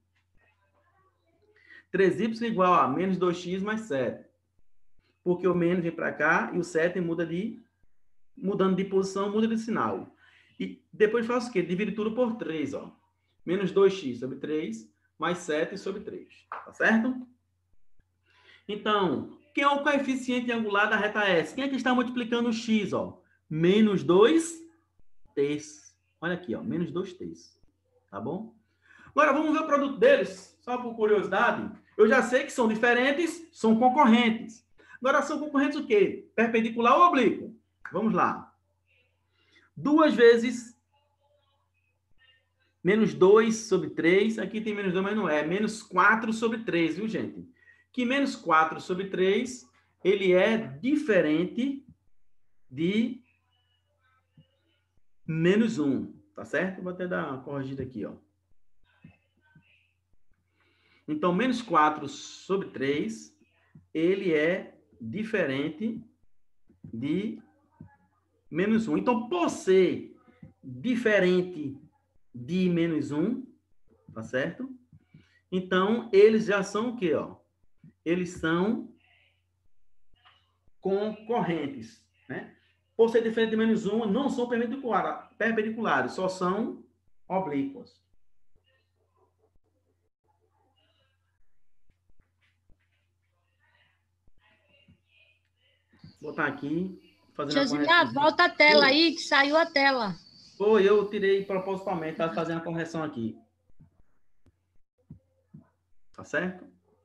3y igual a menos 2x mais 7. Porque o menos vem para cá e o 7 mudando de posição, muda de sinal. E depois faço o quê? Divido tudo por 3, ó. Menos 2x sobre 3, mais 7 sobre 3. Tá certo? Então, quem é o coeficiente angular da reta S? Quem é que está multiplicando o x, ó? Menos 2 terços. Olha aqui, ó. Menos 2 terços. Tá bom? Agora, vamos ver o produto deles. Só por curiosidade. Eu já sei que são diferentes, são concorrentes. Agora, são concorrentes o quê? Perpendicular ou oblíquo? Vamos lá. 2 vezes menos 2 sobre 3. Aqui tem menos 2, mas não é. Menos 4 sobre 3, viu, gente? Que menos 4 sobre 3, ele é diferente de menos 1. Tá certo? Vou até dar uma corrigida aqui, ó. Então, menos 4 sobre 3, ele é diferente de menos 1. Então, por ser diferente de menos 1, tá certo? Então, eles já são o quê, ó? Eles são concorrentes, né? Por ser diferente de menos 1, não são perpendiculares, só são oblíquos. Vou botar aqui. Josimar, volta a tela aí, que saiu a tela. Foi, eu tirei propositalmente para fazer uma correção aqui. Tá certo?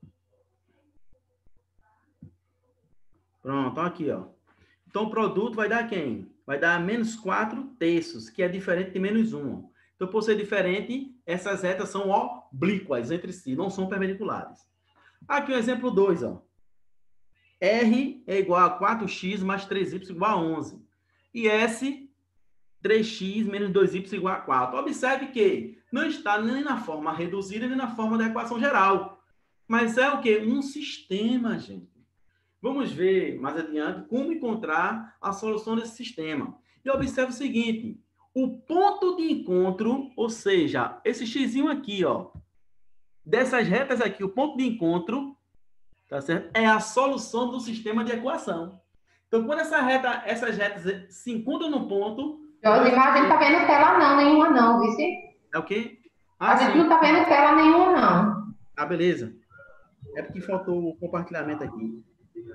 Pronto, aqui, ó. Então, o produto vai dar quem? Vai dar menos 4 terços, que é diferente de menos 1. Então, por ser diferente, essas retas são oblíquas entre si, não são perpendiculares. Aqui o exemplo 2, ó. R é igual a 4x mais 3y igual a 11. E S, 3x menos 2y igual a 4. Observe que não está nem na forma reduzida, nem na forma da equação geral. Mas é o quê? Um sistema, gente. Vamos ver mais adiante como encontrar a solução desse sistema. E observe o seguinte. O ponto de encontro, ou seja, esse xzinho aqui, ó. Dessas retas aqui, o ponto de encontro, tá certo? É a solução do sistema de equação. Então, quando essas retas se encontram no ponto... Josimar, a gente não tá vendo tela não, nenhuma não, viu? É o quê? A gente não tá vendo tela nenhuma não. Ah, beleza. É porque faltou o compartilhamento aqui.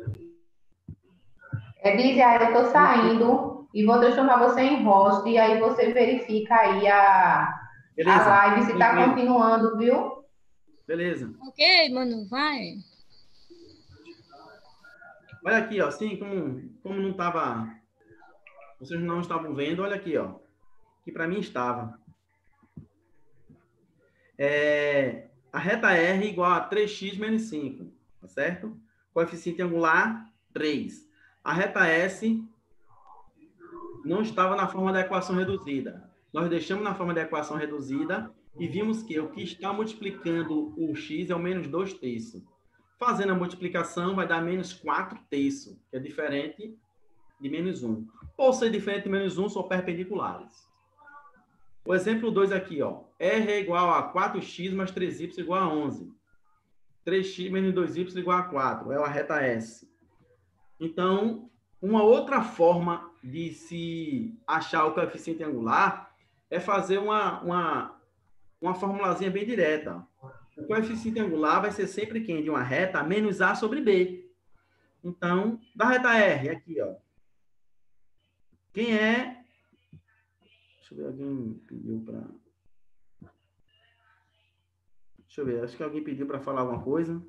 Lígia, eu tô saindo e vou transformar você em host, e aí você verifica aí a live se tá continuando, viu? Beleza. Ok, mano, vai. Olha aqui, ó, assim, como não estava... Vocês não estavam vendo, olha aqui, ó. Que para mim estava. A reta R é igual a 3x menos 5, tá certo? Coeficiente angular, 3. A reta S não estava na forma da equação reduzida. Nós deixamos na forma da equação reduzida e vimos que o que está multiplicando o x é o menos 2 terços. Fazendo a multiplicação, vai dar menos 4 terços, que é diferente de menos 1. Por ser diferente de menos 1, são perpendiculares. O exemplo 2 aqui, ó. R é igual a 4x mais 3y igual a 11. 3x menos 2y igual a 4. É a reta S. Então, uma outra forma de se achar o coeficiente angular é fazer uma formulazinha bem direta. O coeficiente angular vai ser sempre quem? De uma reta menos A sobre B. Então, da reta R, aqui, ó. Quem é... Deixa eu ver, alguém pediu para... Deixa eu ver, acho que alguém pediu para falar alguma coisa.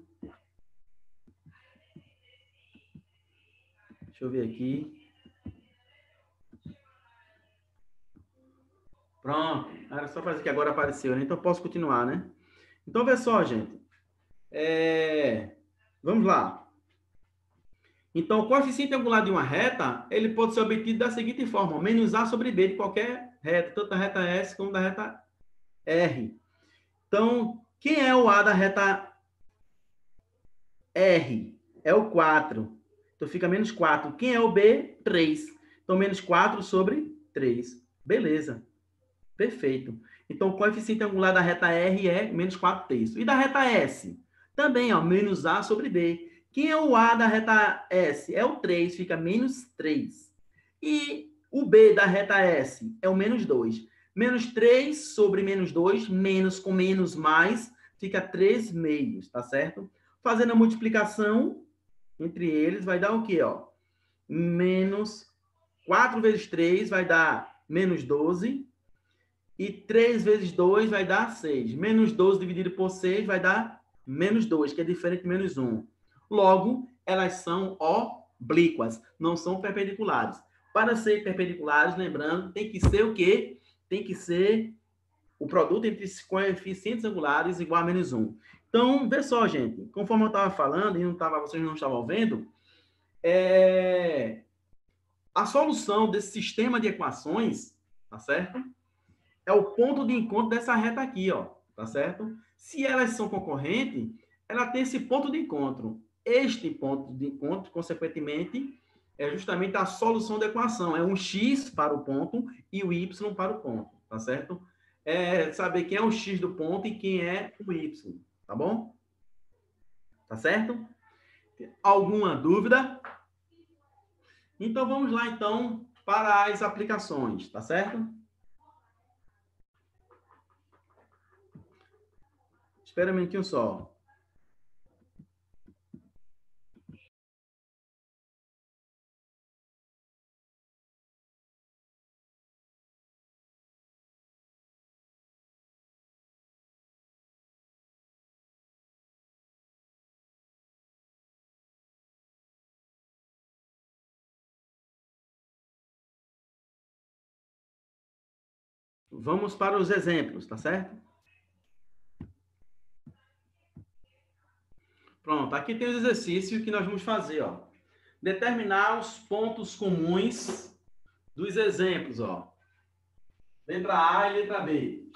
Deixa eu ver aqui. Pronto. Era só fazer que agora apareceu, né? Então, eu posso continuar, né? Então, vê só, gente. Vamos lá. Então, o coeficiente angular de uma reta, ele pode ser obtido da seguinte forma. Menos A sobre B de qualquer reta. Tanto da reta S como da reta R. Então, quem é o A da reta R? É o 4. Então, fica menos 4. Quem é o B? 3. Então, menos 4 sobre 3. Beleza. Perfeito. Então, o coeficiente angular da reta R é menos 4/3. E da reta S? Também, ó, menos A sobre B. Quem é o A da reta S? É o 3, fica menos 3. E o B da reta S é o menos 2. Menos 3 sobre menos 2, menos com menos mais, fica 3 meios, tá certo? Fazendo a multiplicação entre eles, vai dar o quê, ó? Menos 4 vezes 3 vai dar menos 12. E 3 vezes 2 vai dar 6. Menos 12 dividido por 6 vai dar menos 2, que é diferente de menos 1. Logo, elas são oblíquas, não são perpendiculares. Para ser perpendiculares, lembrando, tem que ser o quê? Tem que ser o produto entre os coeficientes angulares igual a menos 1. Então, vê só, gente. Conforme eu estava falando, e vocês não estavam vendo, a solução desse sistema de equações, tá certo? É o ponto de encontro dessa reta aqui, ó, tá certo? Se elas são concorrentes, ela tem esse ponto de encontro. Este ponto de encontro, consequentemente, é justamente a solução da equação. É um x para o ponto e o y para o ponto, tá certo? É saber quem é o x do ponto e quem é o y, tá bom? Tá certo? Alguma dúvida? Então, vamos lá, então, para as aplicações, tá certo? Espera um minutinho só. Vamos para os exemplos, tá certo? Pronto, aqui tem os exercícios que nós vamos fazer, ó. Determinar os pontos comuns dos exemplos, ó. Letra A e letra B.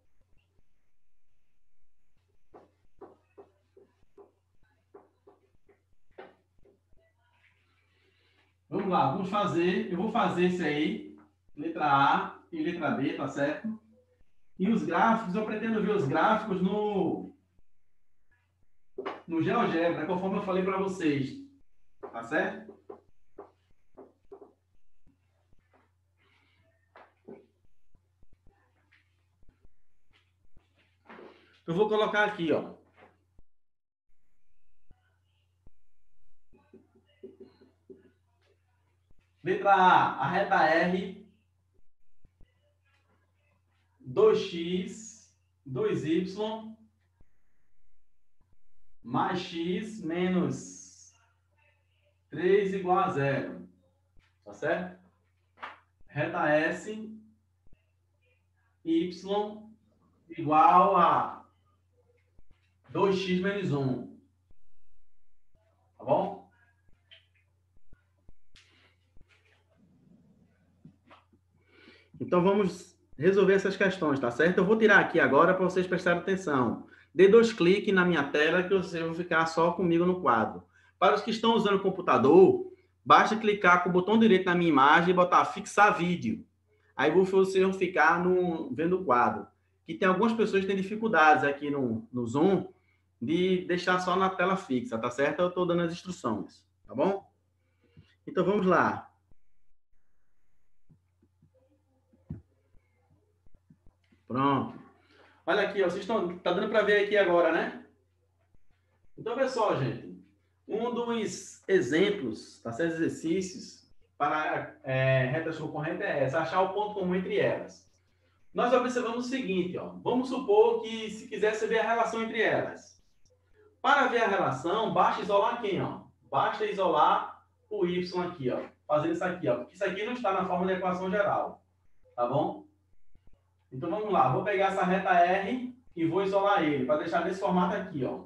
Vamos lá, vamos fazer. Eu vou fazer esse aí, letra A e letra B, tá certo? E os gráficos, eu pretendo ver os gráficos no GeoGebra, conforme eu falei para vocês, tá certo? Eu vou colocar aqui, ó. Letra A, a reta R, 2x, 2y, mais x menos 3 igual a 0. Tá certo? Reta S, y igual a 2x menos 1. Tá bom? Então, vamos resolver essas questões, tá certo? Eu vou tirar aqui agora para vocês prestarem atenção. Dê 2 cliques na minha tela que vocês vão ficar só comigo no quadro. Para os que estão usando o computador, basta clicar com o botão direito na minha imagem e botar fixar vídeo. Aí vocês vão ficar vendo o quadro. Que tem algumas pessoas que têm dificuldades aqui no Zoom de deixar só na tela fixa, tá certo? Eu estou dando as instruções, tá bom? Então, vamos lá. Pronto. Olha aqui, ó, vocês estão... Tá dando para ver aqui agora, né? Então, pessoal, gente, um dos exemplos, tá certo? Exercícios para retas concorrentes é essa, achar o ponto comum entre elas. Nós observamos o seguinte, ó. Vamos supor que se quisesse ver a relação entre elas. Para ver a relação, basta isolar quem, ó? Basta isolar o y aqui, ó. Fazendo isso aqui, ó. Porque isso aqui não está na forma da equação geral. Tá bom? Então, vamos lá. Vou pegar essa reta R e vou isolar ele, para deixar nesse formato aqui, ó.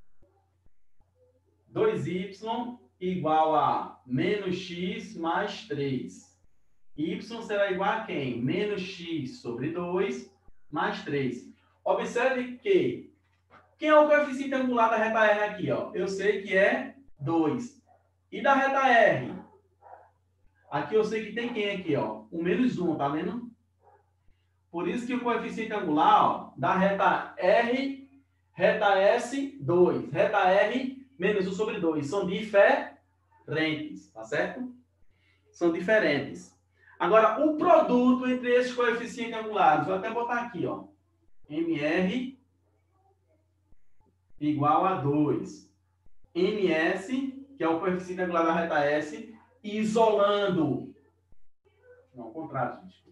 2y igual a menos x mais 3. Y será igual a quem? Menos x sobre 2 mais 3. Observe que quem é o coeficiente angular da reta R aqui? Ó? Eu sei que é 2. E da reta R? Aqui eu sei que tem quem aqui? Ó? O menos 1, tá vendo? Por isso que o coeficiente angular, ó, da reta R, reta S, 2. Reta R, menos 1 sobre 2. São diferentes, tá certo? São diferentes. Agora, o produto entre esses coeficientes angulares, vou até botar aqui, ó. MR igual a 2. MS, que é o coeficiente angular da reta S, isolando. Não, ao contrário, gente.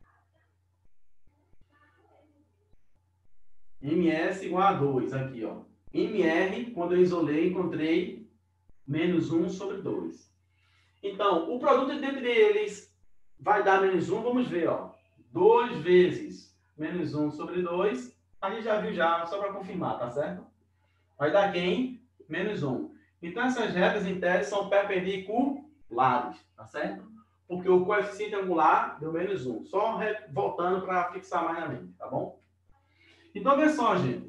MS igual a 2, aqui, ó. MR, quando eu isolei, encontrei menos 1 sobre 2. Então, o produto entre eles vai dar menos 1, vamos ver, ó. 2 vezes menos 1 sobre 2. A gente já viu já, só para confirmar, tá certo? Vai dar quem? Menos 1. Então, essas retas em tese são perpendiculares, tá certo? Porque o coeficiente angular deu menos 1. Só voltando para fixar mais na mente, tá bom? Então, vê só, gente.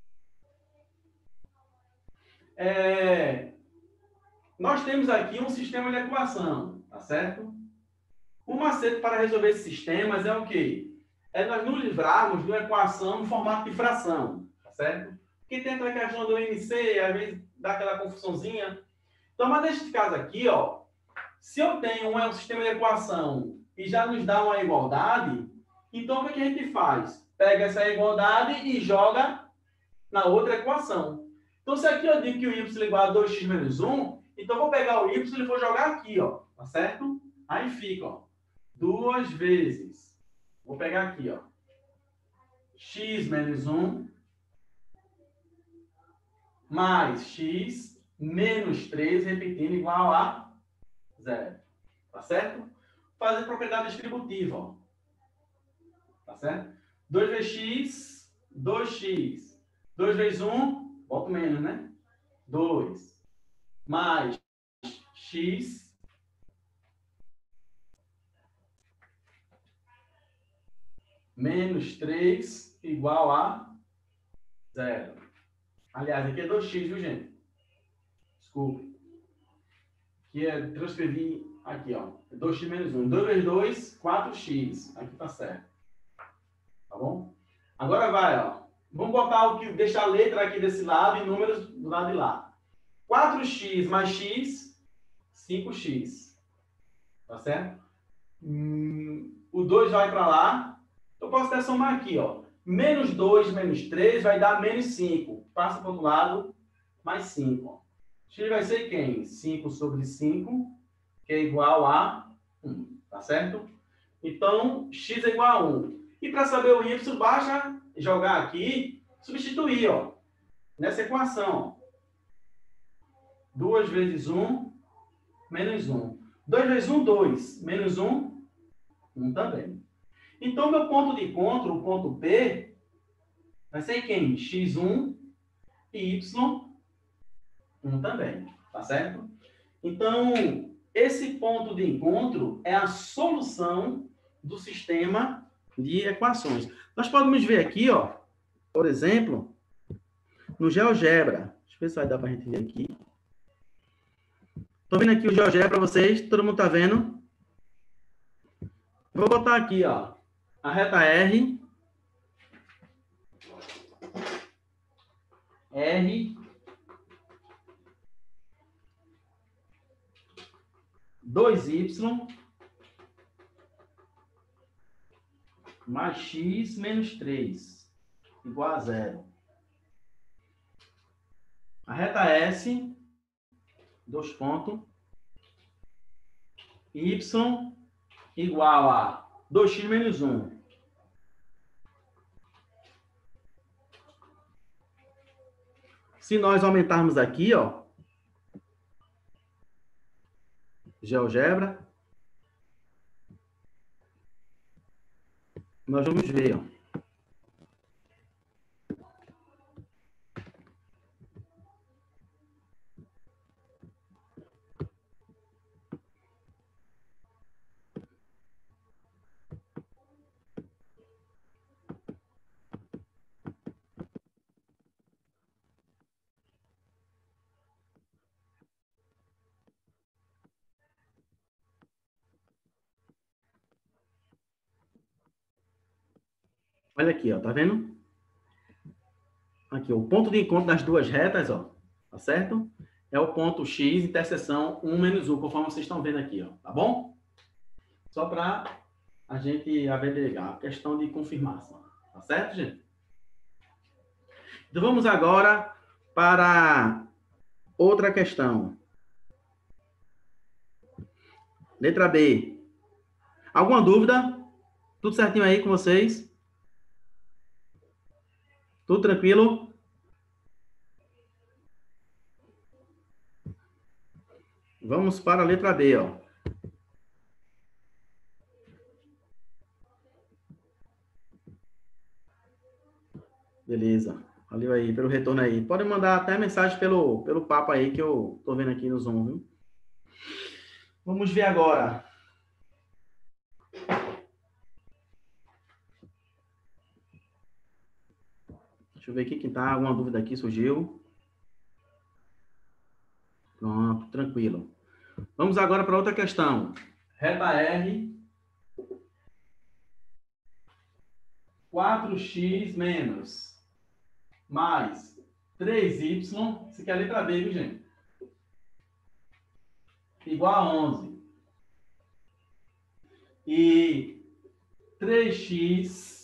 Nós temos aqui um sistema de equação, tá certo? O macete para resolver esses sistemas é o quê? É nós nos livrarmos de uma equação no formato de fração, tá certo? Porque tem aquela questão do MC, às vezes dá aquela confusãozinha. Então, mas neste caso aqui, ó, se eu tenho um sistema de equação e já nos dá uma igualdade, então o que a gente faz? Pega essa igualdade e joga na outra equação. Então, se aqui eu digo que o y é igual a 2x menos 1, então eu vou pegar o y e vou jogar aqui, ó, tá certo? Aí fica, ó, 2 vezes, vou pegar aqui, ó, x menos 1 mais x menos 3, repetindo, igual a 0. Tá certo? Fazer propriedade distributiva, ó. Tá certo? 2 vezes x, 2x. 2 vezes 1, boto menos, né? 2. Mais x menos 3 igual a 0. Aliás, aqui é 2x, viu, gente? Desculpe. Aqui transcrevi aqui, ó. 2x menos 1. 2 vezes 2, 4x. Aqui tá certo. Tá bom? Agora vai, ó. Vamos botar deixar a letra aqui desse lado e números do lado de lá. 4x mais x, 5x. Tá certo? O 2 vai para lá. Eu posso até somar aqui, ó. Menos 2 menos 3 vai dar menos 5. Passa para o outro lado, mais 5. Ó. X vai ser quem? 5 sobre 5, que é igual a 1. Tá certo? Então, x é igual a 1. E para saber o y, basta jogar aqui, substituir, ó, nessa equação. 2 vezes 1, menos 1. 2 vezes 1, 2. Menos 1, 1 também. Então, meu ponto de encontro, o ponto P, vai ser quem? x1 e y1 também. Tá certo? Então, esse ponto de encontro é a solução do sistema de equações. Nós podemos ver aqui, ó, por exemplo, no GeoGebra. Deixa eu ver se vai dar para a gente ver aqui. Tô vendo aqui o GeoGebra para vocês. Todo mundo tá vendo? Vou botar aqui, ó, a reta R. R. 2y mais x menos 3 igual a 0. A reta S, 2 pontos, y igual a 2x menos 1. Se nós aumentarmos aqui, ó, GeoGebra, nós vamos ver, ó. Olha aqui, ó, tá vendo? Aqui, o ponto de encontro das duas retas, ó, tá certo? É o ponto X, interseção 1 menos 1, conforme vocês estão vendo aqui, ó, tá bom? Só para a gente averiguar, a questão de confirmação, tá certo, gente? Então, vamos agora para outra questão. Letra B. Alguma dúvida? Tudo certinho aí com vocês? Tudo tranquilo? Vamos para a letra B, ó. Beleza. Valeu aí pelo retorno aí. Pode mandar até mensagem pelo papo aí que eu tô vendo aqui no Zoom, viu? Vamos ver agora. Deixa eu ver aqui que tá. Alguma dúvida aqui surgiu. Pronto, tranquilo. Vamos agora para outra questão. Reta R. 4x menos mais 3y. Isso aqui é a letra B, viu, gente? Igual a 11. E 3x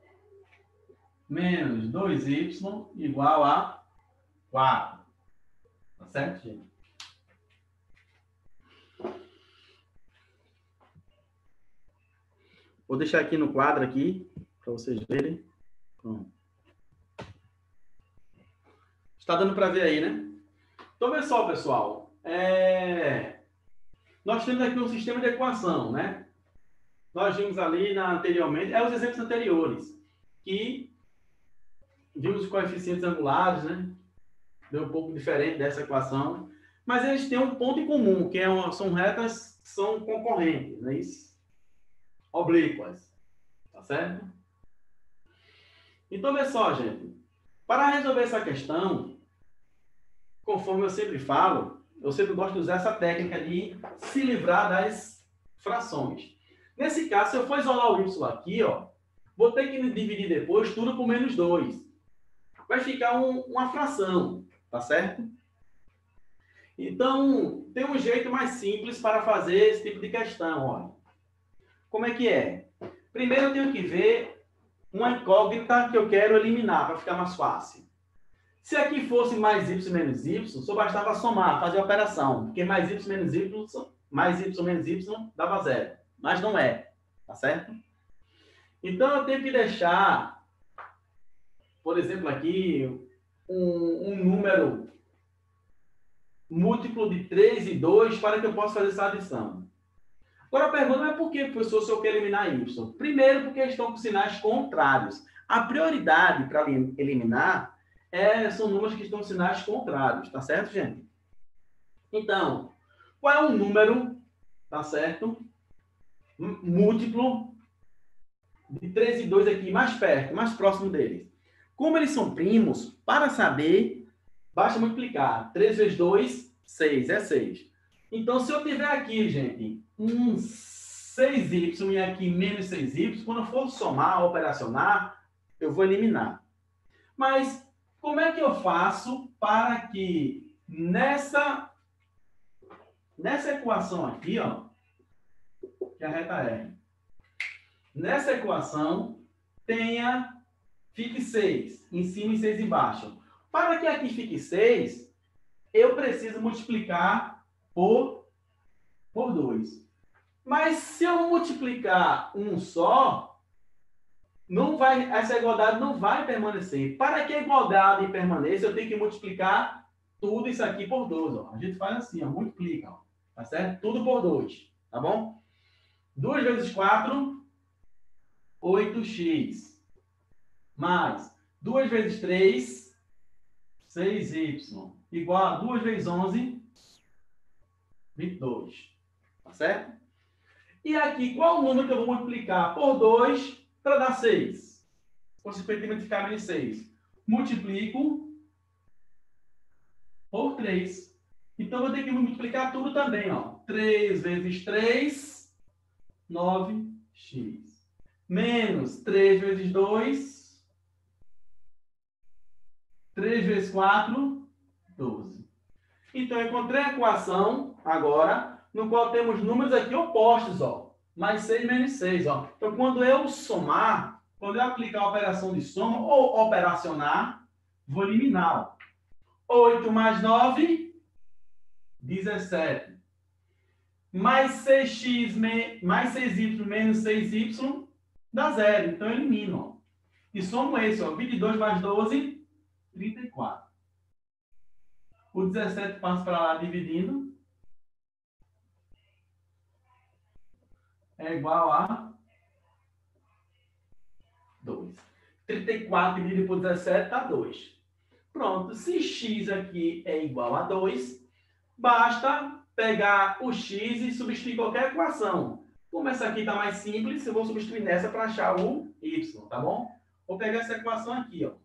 menos 2y igual a 4. Tá certo, gente? Vou deixar aqui no quadro aqui, para vocês verem. Pronto. Está dando para ver aí, né? Então, olha só, pessoal. Nós temos aqui um sistema de equação, né? Nós vimos ali anteriormente, os exemplos anteriores, que vimos os coeficientes angulares, né? Deu um pouco diferente dessa equação, mas eles têm um ponto em comum, que são retas que são concorrentes, não é isso? Oblíquas, tá certo? Então, olha só, gente. Para resolver essa questão, conforme eu sempre falo, eu sempre gosto de usar essa técnica de se livrar das frações. Nesse caso, se eu for isolar o y aqui, ó, vou ter que dividir depois tudo por menos 2. Vai ficar uma fração, tá certo? Então, tem um jeito mais simples para fazer esse tipo de questão, olha. Como é que é? Primeiro eu tenho que ver uma incógnita que eu quero eliminar, para ficar mais fácil. Se aqui fosse mais y menos y, só bastava somar, fazer a operação. Porque mais y menos y dava 0. Mas não é, tá certo? Então eu tenho que deixar, por exemplo, aqui, um número múltiplo de 3 e 2 para que eu possa fazer essa adição. Agora a pergunta é por que, professor, se eu quero eliminar y? Primeiro, porque estão com sinais contrários. A prioridade para eliminar são números que estão com sinais contrários, tá certo, gente? Então, qual é o número, tá certo? Múltiplo de 3 e 2 aqui, mais perto, mais próximo deles. Como eles são primos, para saber, basta multiplicar. 3 vezes 2, 6, é 6. Então, se eu tiver aqui, gente, um 6y e aqui menos 6y, quando eu for somar, operacionar, eu vou eliminar. Mas como é que eu faço para que nessa equação aqui, ó, que é a reta R, nessa equação fique 6 em cima e 6 embaixo. Para que aqui fique 6, eu preciso multiplicar por 2. Mas se eu multiplicar um só, essa igualdade não vai permanecer. Para que a igualdade permaneça, eu tenho que multiplicar tudo isso aqui por 2. Ó. A gente faz assim, ó, multiplica. Ó, tá certo? Tudo por 2. Tá bom? 2 vezes 4, 8x. Mais 2 vezes 3, 6y. Igual a 2 vezes 11, 22. Tá certo? E aqui, qual o número que eu vou multiplicar por 2 para dar 6? Consequentemente, ficar menos 6. Multiplico por 3. Então, eu vou ter que multiplicar tudo também. Ó. 3 vezes 3, 9x. Menos 3 vezes 2, 3 vezes 4, 12. Então, eu encontrei a equação agora, no qual temos números aqui opostos, ó. Mais 6 menos 6, ó. Então, quando eu somar, quando eu aplicar a operação de soma ou operacionar, vou eliminar, ó. 8 mais 9, 17. Mais 6x, mais 6y menos 6y, dá 0. Então, eu elimino, ó. E somo esse, ó. 22 mais 12, 34. O 17 passa para lá dividindo. É igual a 2. 34 dividido por 17 dá 2. Pronto. Se x aqui é igual a 2, basta pegar o x e substituir qualquer equação. Como essa aqui está mais simples, eu vou substituir nessa para achar o y, tá bom? Vou pegar essa equação aqui, ó.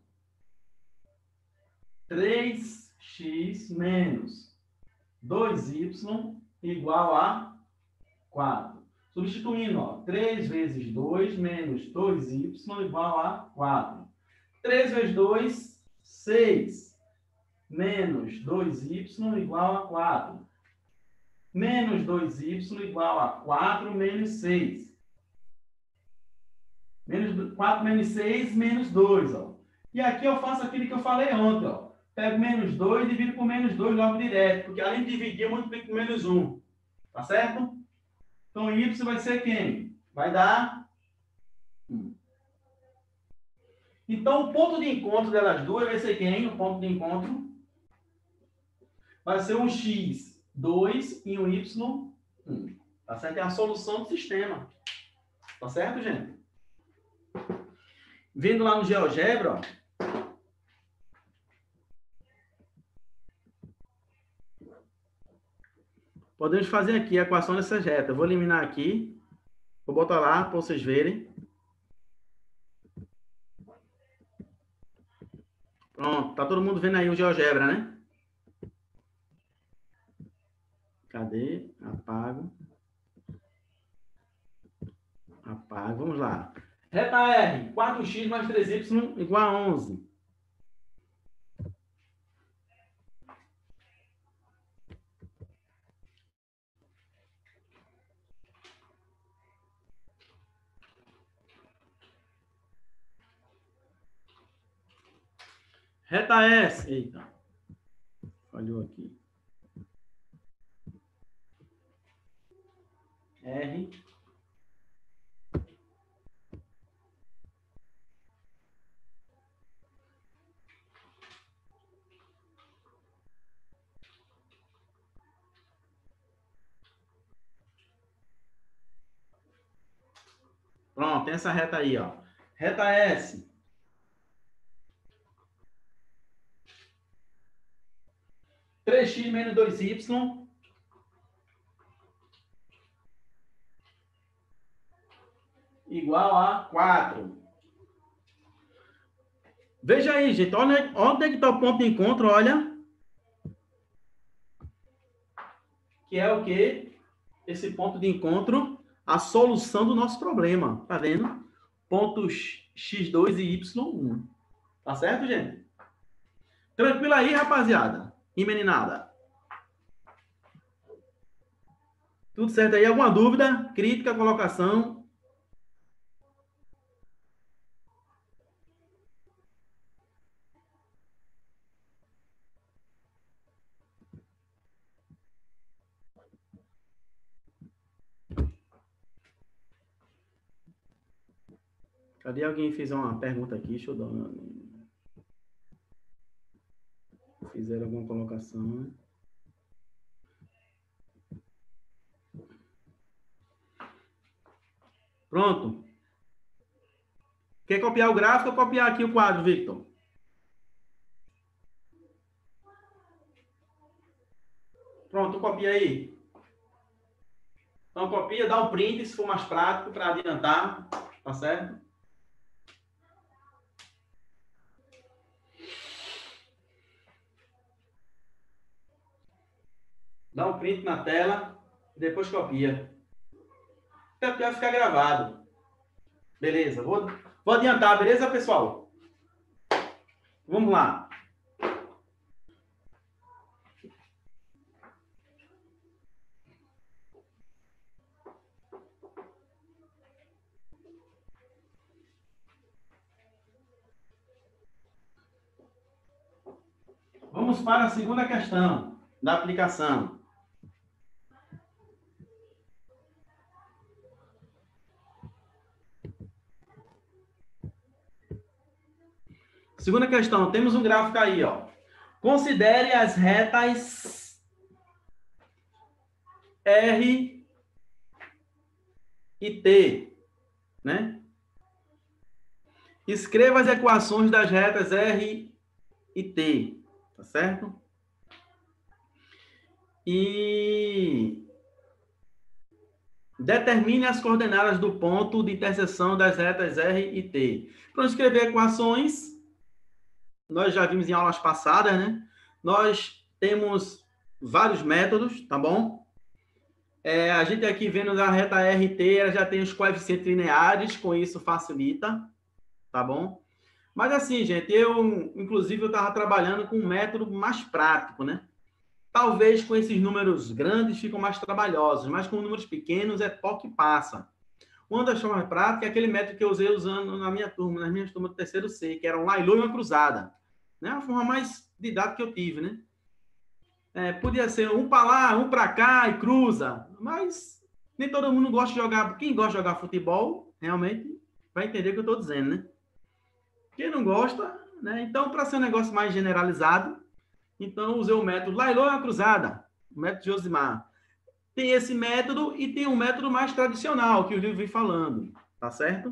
3x menos 2y igual a 4. Substituindo, ó, 3 vezes 2 menos 2y igual a 4. 3 vezes 2, 6. Menos 2y igual a 4. Menos 2y igual a 4 menos 6. Menos 4 menos 6, menos 2. Ó. E aqui eu faço aquilo que eu falei ontem. Ó. Pego menos 2 e divido por menos 2 logo direto. Porque além de dividir, eu multiplico por menos 1. Tá certo? Então, y vai ser quem? Vai dar 1. Então, o ponto de encontro delas duas vai ser quem? O ponto de encontro vai ser um x, 2 e um y, 1. Tá certo? É a solução do sistema. Tá certo, gente? Vendo lá no GeoGebra, ó. Podemos fazer aqui a equação dessa reta. Eu vou eliminar aqui. Vou botar lá para vocês verem. Pronto. Tá todo mundo vendo aí o GeoGebra, né? Cadê? Apago. Apago. Vamos lá. Reta R. 4x mais 3y igual a 11. Reta S. Eita. Falhou aqui. R. Pronto, tem essa reta aí, ó. Reta S. Três x menos 2y igual a 4. Veja aí, gente. Olha onde é que está o ponto de encontro, olha. que é o quê? Esse ponto de encontro, a solução do nosso problema. Tá vendo? Pontos x2 e y1. Tá certo, gente? Tranquilo aí, rapaziada? E meninada? Tudo certo aí? Alguma dúvida? Crítica, colocação? Cadê alguém que fez uma pergunta aqui? Deixa eu dar uma... Fizeram alguma colocação. Pronto. Quer copiar o gráfico ou copiar aqui o quadro, Victor? Pronto, copia aí. Então, copia, dá um print, se for mais prático, para adiantar. Tá certo? Dá um print na tela e depois copia. Até porque vai ficar gravado. Beleza, vou adiantar, beleza, pessoal? Vamos lá. Vamos para a segunda questão da aplicação. Segunda questão, temos um gráfico aí, ó. Considere as retas R e T, né? Escreva as equações das retas R e T, tá certo? E determine as coordenadas do ponto de interseção das retas R e T. Para escrever equações, nós já vimos em aulas passadas, né? Nós temos vários métodos, tá bom? A gente aqui vendo a reta RT, ela já tem os coeficientes lineares, com isso facilita, tá bom? Mas assim, gente, inclusive, eu estava trabalhando com um método mais prático, né? Talvez com esses números grandes ficam mais trabalhosos, mas com números pequenos é toque e passa. Uma das formas práticas é aquele método que eu usei usando na minha turma, nas minhas turmas do terceiro C, que era um Lailô e uma cruzada. Né? A forma mais didática que eu tive, né? Podia ser um para lá, um para cá e cruza, mas nem todo mundo gosta de jogar. Quem gosta de jogar futebol, realmente vai entender o que eu estou dizendo, né? Quem não gosta, né? Então, para ser um negócio mais generalizado, então eu usei o método Lailô e uma cruzada, o método de Josimar. Tem esse método e tem um método mais tradicional, que o livro vem falando, tá certo?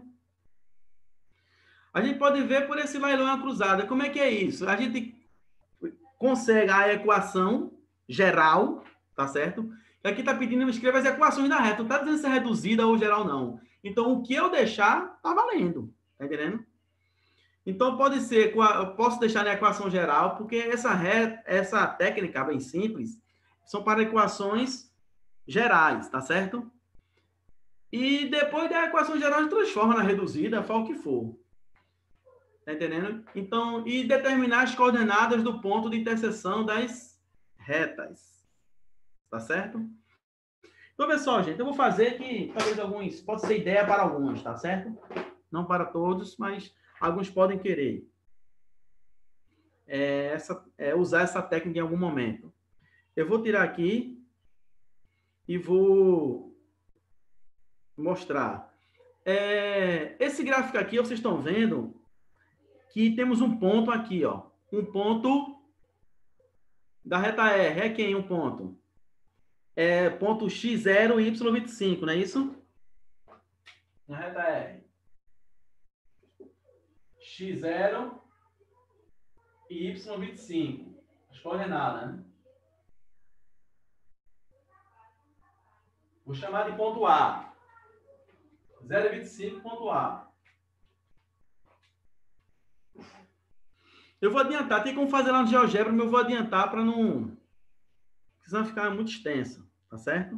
A gente pode ver por esse Lailô e uma cruzada. Como é que é isso? A gente consegue a equação geral, tá certo? E aqui está pedindo que escreva as equações da reta. Não está dizendo se é reduzida ou geral, não. Então, o que eu deixar, tá valendo. Tá entendendo? Então, pode ser, eu posso deixar na equação geral, porque essa técnica bem simples são para equações gerais, tá certo? E depois da equação geral, a gente transforma na reduzida, faz o que for. Tá entendendo? Então, e determinar as coordenadas do ponto de interseção das retas. Tá certo? Então, pessoal, gente, eu vou fazer que talvez pode ser ideia para alguns, tá certo? Não para todos, mas alguns podem querer usar essa técnica em algum momento. Eu vou tirar aqui e vou mostrar. Esse gráfico aqui, vocês estão vendo que temos um ponto aqui, ó. Um ponto da reta R. É quem um ponto? É ponto x0 e y25, não é isso? Na reta R. x0 e y25. As coordenadas, né? Vou chamar de ponto A. 0,25, ponto A. Eu vou adiantar. Tem como fazer lá no GeoGebra, mas eu vou adiantar para não... Senão ficar muito extenso. Tá certo?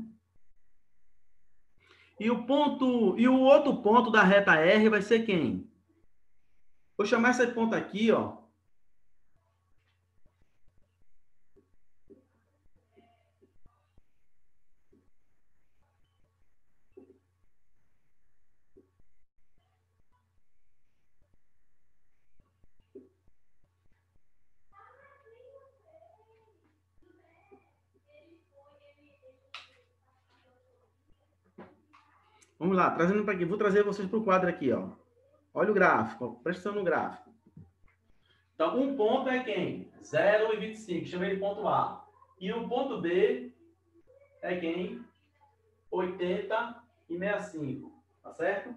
E o outro ponto da reta R vai ser quem? Vou chamar esse ponto aqui, ó. Vamos lá, trazendo para aqui. Vou trazer vocês para o quadro aqui, ó. Olha o gráfico, ó. Presta atenção no gráfico. Então, um ponto é quem? 0 e 25. Chamei de ponto A. E o ponto B é quem? 80 e 65. Tá certo?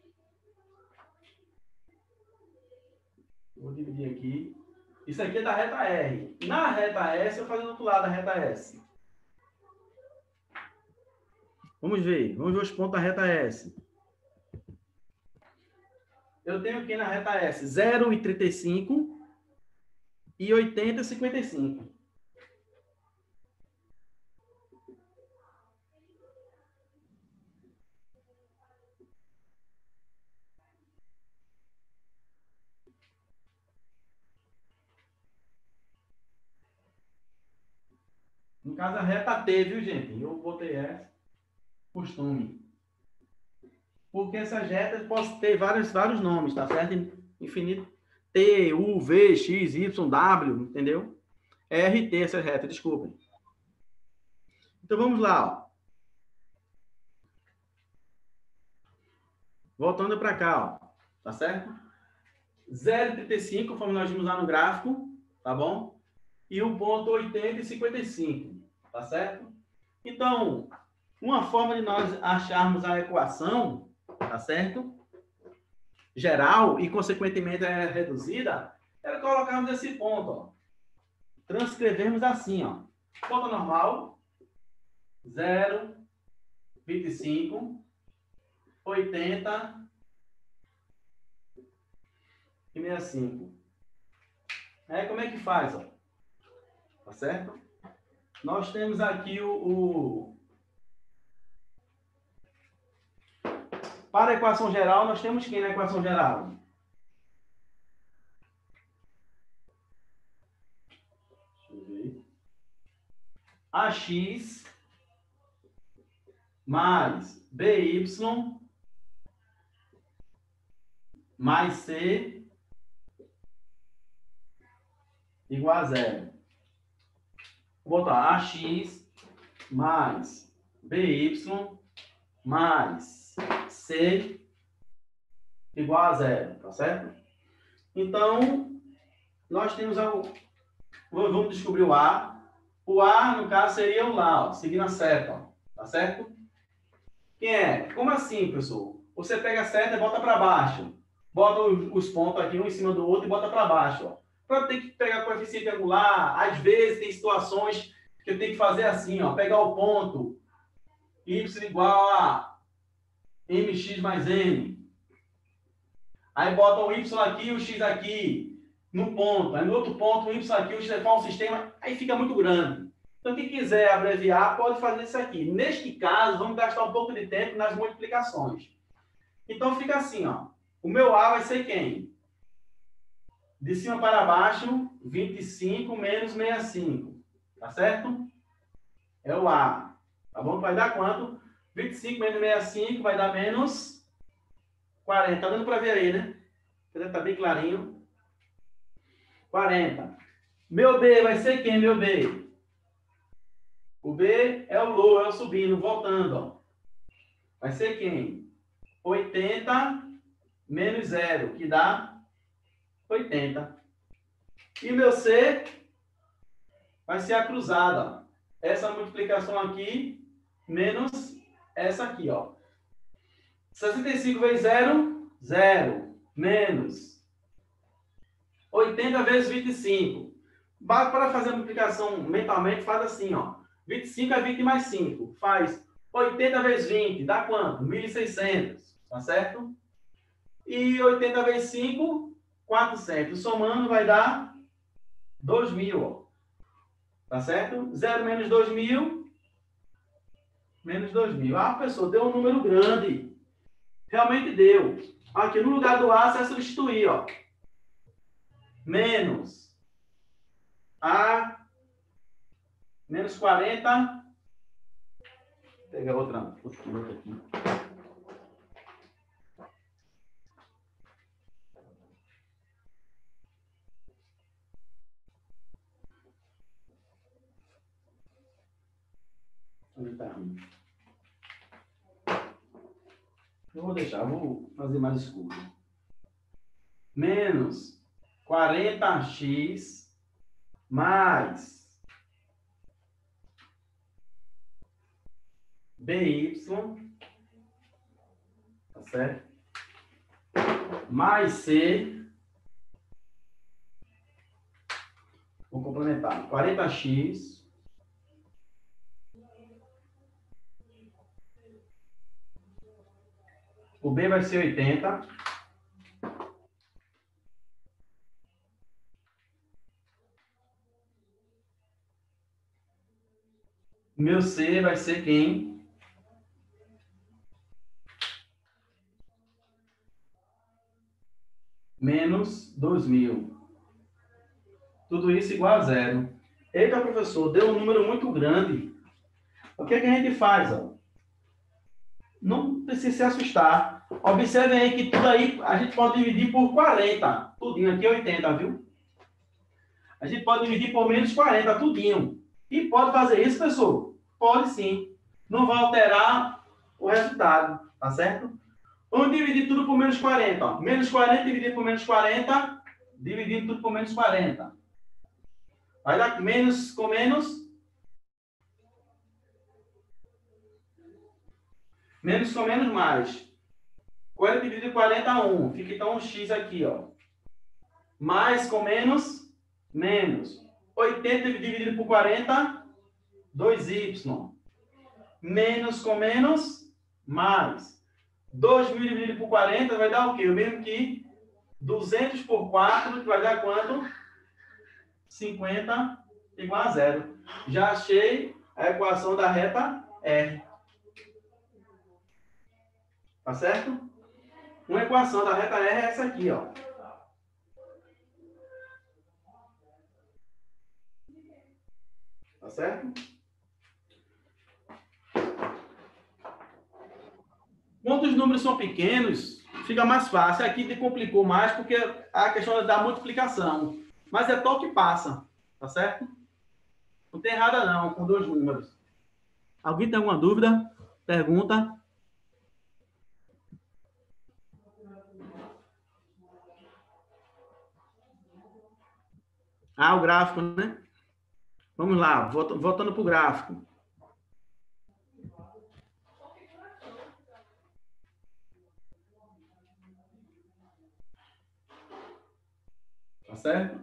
Vou dividir aqui. Isso aqui é da reta R. Na reta S, eu vou fazer do outro lado da reta S. Vamos ver os pontos da reta S. Eu tenho aqui na reta S 0 e 35 e 80 e 55. No caso, a reta T, viu, gente? Eu botei S. Costume. Porque essas retas podem ter vários nomes, tá certo? Infinito. T, U, V, X, Y, W, entendeu? RT, essas retas, desculpem. Então, vamos lá, ó. Voltando para cá, ó. Tá certo? 0,35, conforme nós vimos lá no gráfico, tá bom? E o ponto 80 e 55, tá certo? Então, uma forma de nós acharmos a equação, tá certo? Geral e, consequentemente, reduzida, é colocarmos esse ponto, ó. Transcrevermos assim, ó. Ponto normal, 0, 25, 80 e 65. Aí, como é que faz, ó? Tá certo? Nós temos aqui Para a equação geral, nós temos quem na equação geral? Deixa eu ver. AX mais BY mais C igual a 0. Vou botar AX mais BY mais C igual a 0, tá certo? Então, nós temos vamos descobrir o A. O A, no caso, seria o lá, ó, seguindo a seta, ó, tá certo? Quem é? Como assim, professor? Você pega a seta e bota para baixo. Bota os pontos aqui um em cima do outro e bota para baixo, ó. Para ter que pegar coeficiente angular, às vezes tem situações que eu tenho que fazer assim, ó, pegar o ponto y igual a mx mais m. Aí bota o y aqui e o x aqui no ponto. Aí no outro ponto o y aqui, o x forma um sistema, aí fica muito grande. Então, quem quiser abreviar, pode fazer isso aqui. Neste caso, vamos gastar um pouco de tempo nas multiplicações. Então, fica assim, ó. O meu A vai ser quem? De cima para baixo, 25 menos 65. Tá certo? É o A. Tá bom? Vai dar quanto? 25 menos 65 vai dar menos 40. Tá dando para ver aí, né? Tá bem clarinho. 40. Meu B vai ser quem, meu B? O B é o low, é o subindo, voltando, ó. Vai ser quem? 80 menos 0, que dá 80. E meu C vai ser a cruzada, ó. Essa multiplicação aqui menos essa aqui, ó. 65 vezes 0, 0. Menos 80 vezes 25. Para fazer a multiplicação mentalmente, faz assim, ó. 25 é 20 mais 5. Faz 80 vezes 20. Dá quanto? 1.600. Tá certo? E 80 vezes 5, 400. Somando vai dar 2.000. Ó. Tá certo? 0 menos 2.000 Menos 2.000. Ah, professor, deu um número grande. Realmente deu. Aqui no lugar do A, você vai substituir, ó. Menos A, menos 40. Vou pegar outra aqui. Onde tá? Eu vou deixar, vou fazer mais escuro. Menos 40x mais BY, tá certo? Mais C, vou complementar, 40x o B vai ser 80. Meu C vai ser quem? Menos 2.000. Tudo isso igual a zero. Eita, professor, deu um número muito grande. O que é que a gente faz? Ó? Não precisa se assustar. Observe aí que tudo aí a gente pode dividir por 40. Tudinho aqui é 80, viu? A gente pode dividir por menos 40, tudinho. E pode fazer isso, pessoal? Pode sim. Não vai alterar o resultado, tá certo? Vamos dividir tudo por menos 40. Ó. Menos 40 dividido por menos 40, dividindo tudo por menos 40. Vai dar menos com menos. Menos com menos mais. 40 dividido por 40, 1. Fica então um x aqui, ó. Mais com menos, menos. 80 dividido por 40, 2y. Menos com menos, mais. 2.000 dividido por 40 vai dar o quê? O mesmo que 200 por 4, que vai dar quanto? 50 igual a zero. Já achei a equação da reta R. Tá certo? Uma equação da reta R é essa aqui, ó. Tá certo? Quando os números são pequenos, fica mais fácil. Aqui complicou mais porque a questão da multiplicação. Mas é toque e passa. Tá certo? Não tem errada não com dois números. Alguém tem alguma dúvida? Pergunta? Ah, o gráfico, né? Vamos lá, voltando para o gráfico. Tá certo?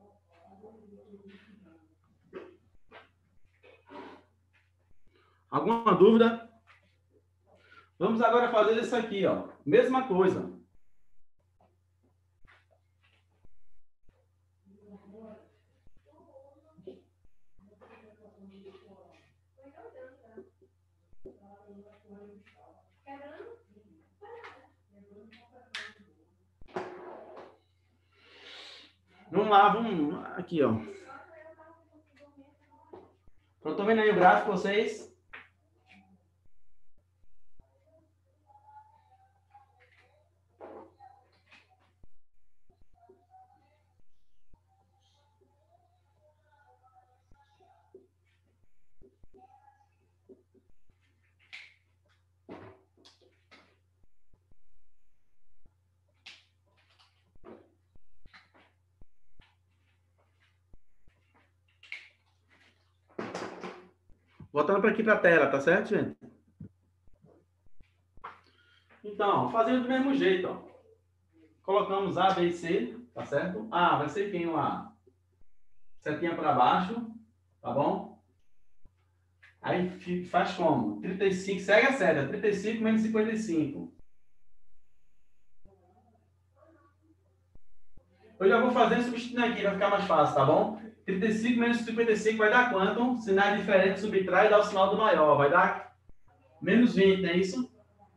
Alguma dúvida? Vamos agora fazer isso aqui, ó. Mesma coisa. Vamos lá, vamos aqui, ó. Estão vendo aí o gráfico, vocês? Voltando para aqui para a tela, tá certo, gente? Então, fazendo do mesmo jeito, ó. Colocamos A, B e C, tá certo? A vai ser quem lá? Setinha para baixo, tá bom? Aí faz como? 35, segue a seta, 35 menos 55. Eu já vou fazer substituindo aqui, vai ficar mais fácil, tá bom? 35 menos 55 vai dar quanto? Sinais diferentes, subtrai e dá o sinal do maior. Vai dar Menos 20, não é isso?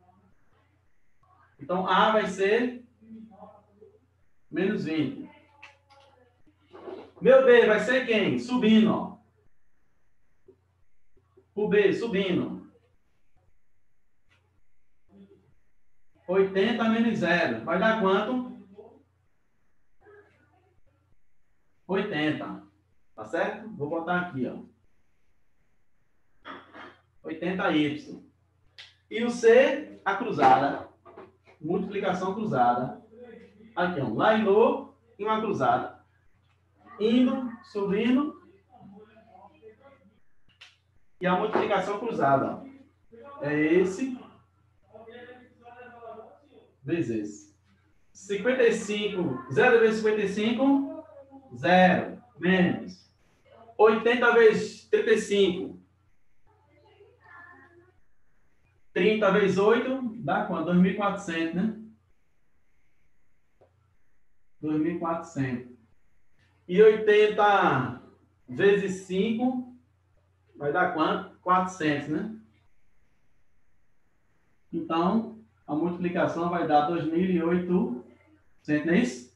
Então, A vai ser menos 20. Meu B vai ser quem? Subindo, ó. O B, subindo. 80 menos 0. Vai dar quanto? 80. Tá certo? Vou botar aqui, ó. 80y. E o C, a cruzada. Multiplicação cruzada. Aqui, ó. Lá e Lô e uma cruzada. Indo, subindo. E a multiplicação cruzada, ó. É esse vezes esse. 55. 0 vezes 55. 0. Menos. 80 vezes 35. 30 vezes 8 dá quanto? 2.400, né? 2.400. E 80 vezes 5 vai dar quanto? 400, né? Então, a multiplicação vai dar 2.800, não é isso?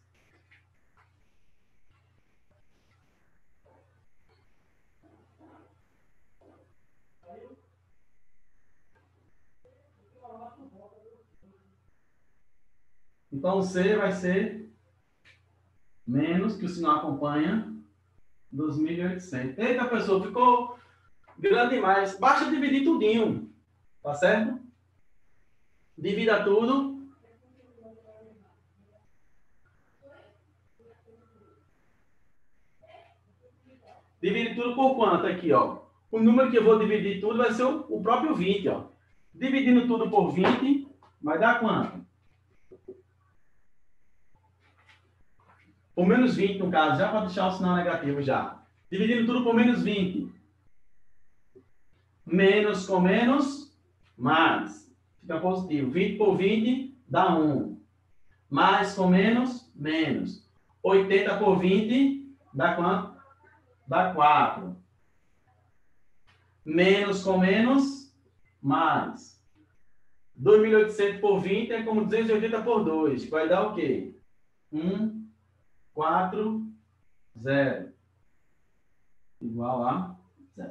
Então, o C vai ser menos, que o sinal acompanha, 2.800. Eita, pessoal, ficou grande demais. Basta dividir tudinho, tá certo? Divida tudo. Divide tudo por quanto aqui, ó? O número que eu vou dividir tudo vai ser o próprio 20, ó. Dividindo tudo por 20, vai dar quanto? Por menos 20, no caso, já para deixar o sinal negativo já. Dividindo tudo por menos 20. Menos com menos, mais. Fica positivo. 20 por 20 dá 1. Mais com menos, menos. 80 por 20 dá quanto? Dá 4. Menos com menos, mais. 2.800 por 20 é como 280 por 2. Que vai dar o quê? 1, 4, 0. Igual a 0.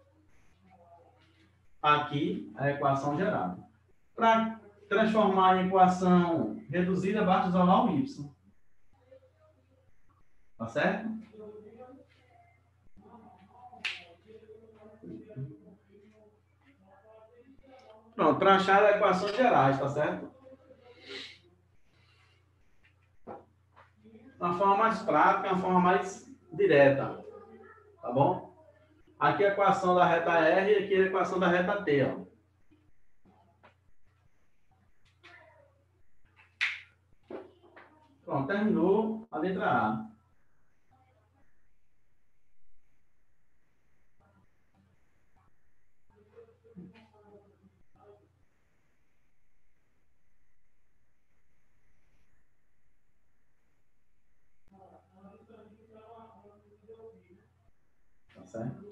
Aqui a equação gerada. Para transformar em equação reduzida, basta isolar o y. Tá certo? Pronto, para achar as equações gerais, tá certo? Uma forma mais prática, uma forma mais direta. Tá bom? Aqui é a equação da reta R e aqui é a equação da reta T, ó. Pronto, terminou a letra A. Tá certo?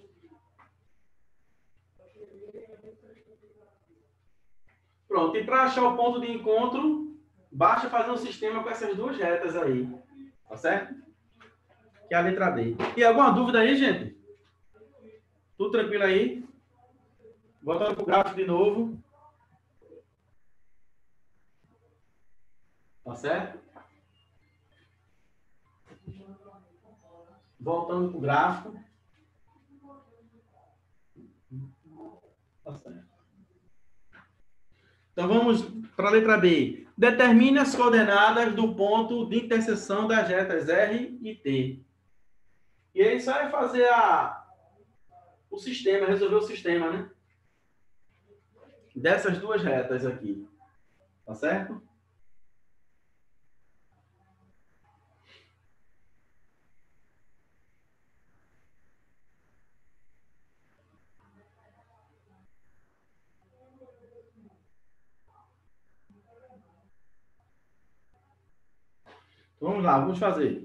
Pronto, e para achar o ponto de encontro, basta fazer um sistema com essas duas retas aí. Tá certo? Que é a letra D. E alguma dúvida aí, gente? Tudo tranquilo aí? Voltando para o gráfico de novo. Tá certo? Voltando para o gráfico. Tá certo. Então vamos para a letra B. Determine as coordenadas do ponto de interseção das retas R e T. E aí só é fazer o sistema, resolver o sistema, né? Dessas duas retas aqui. Tá certo? Vamos lá, vamos fazer.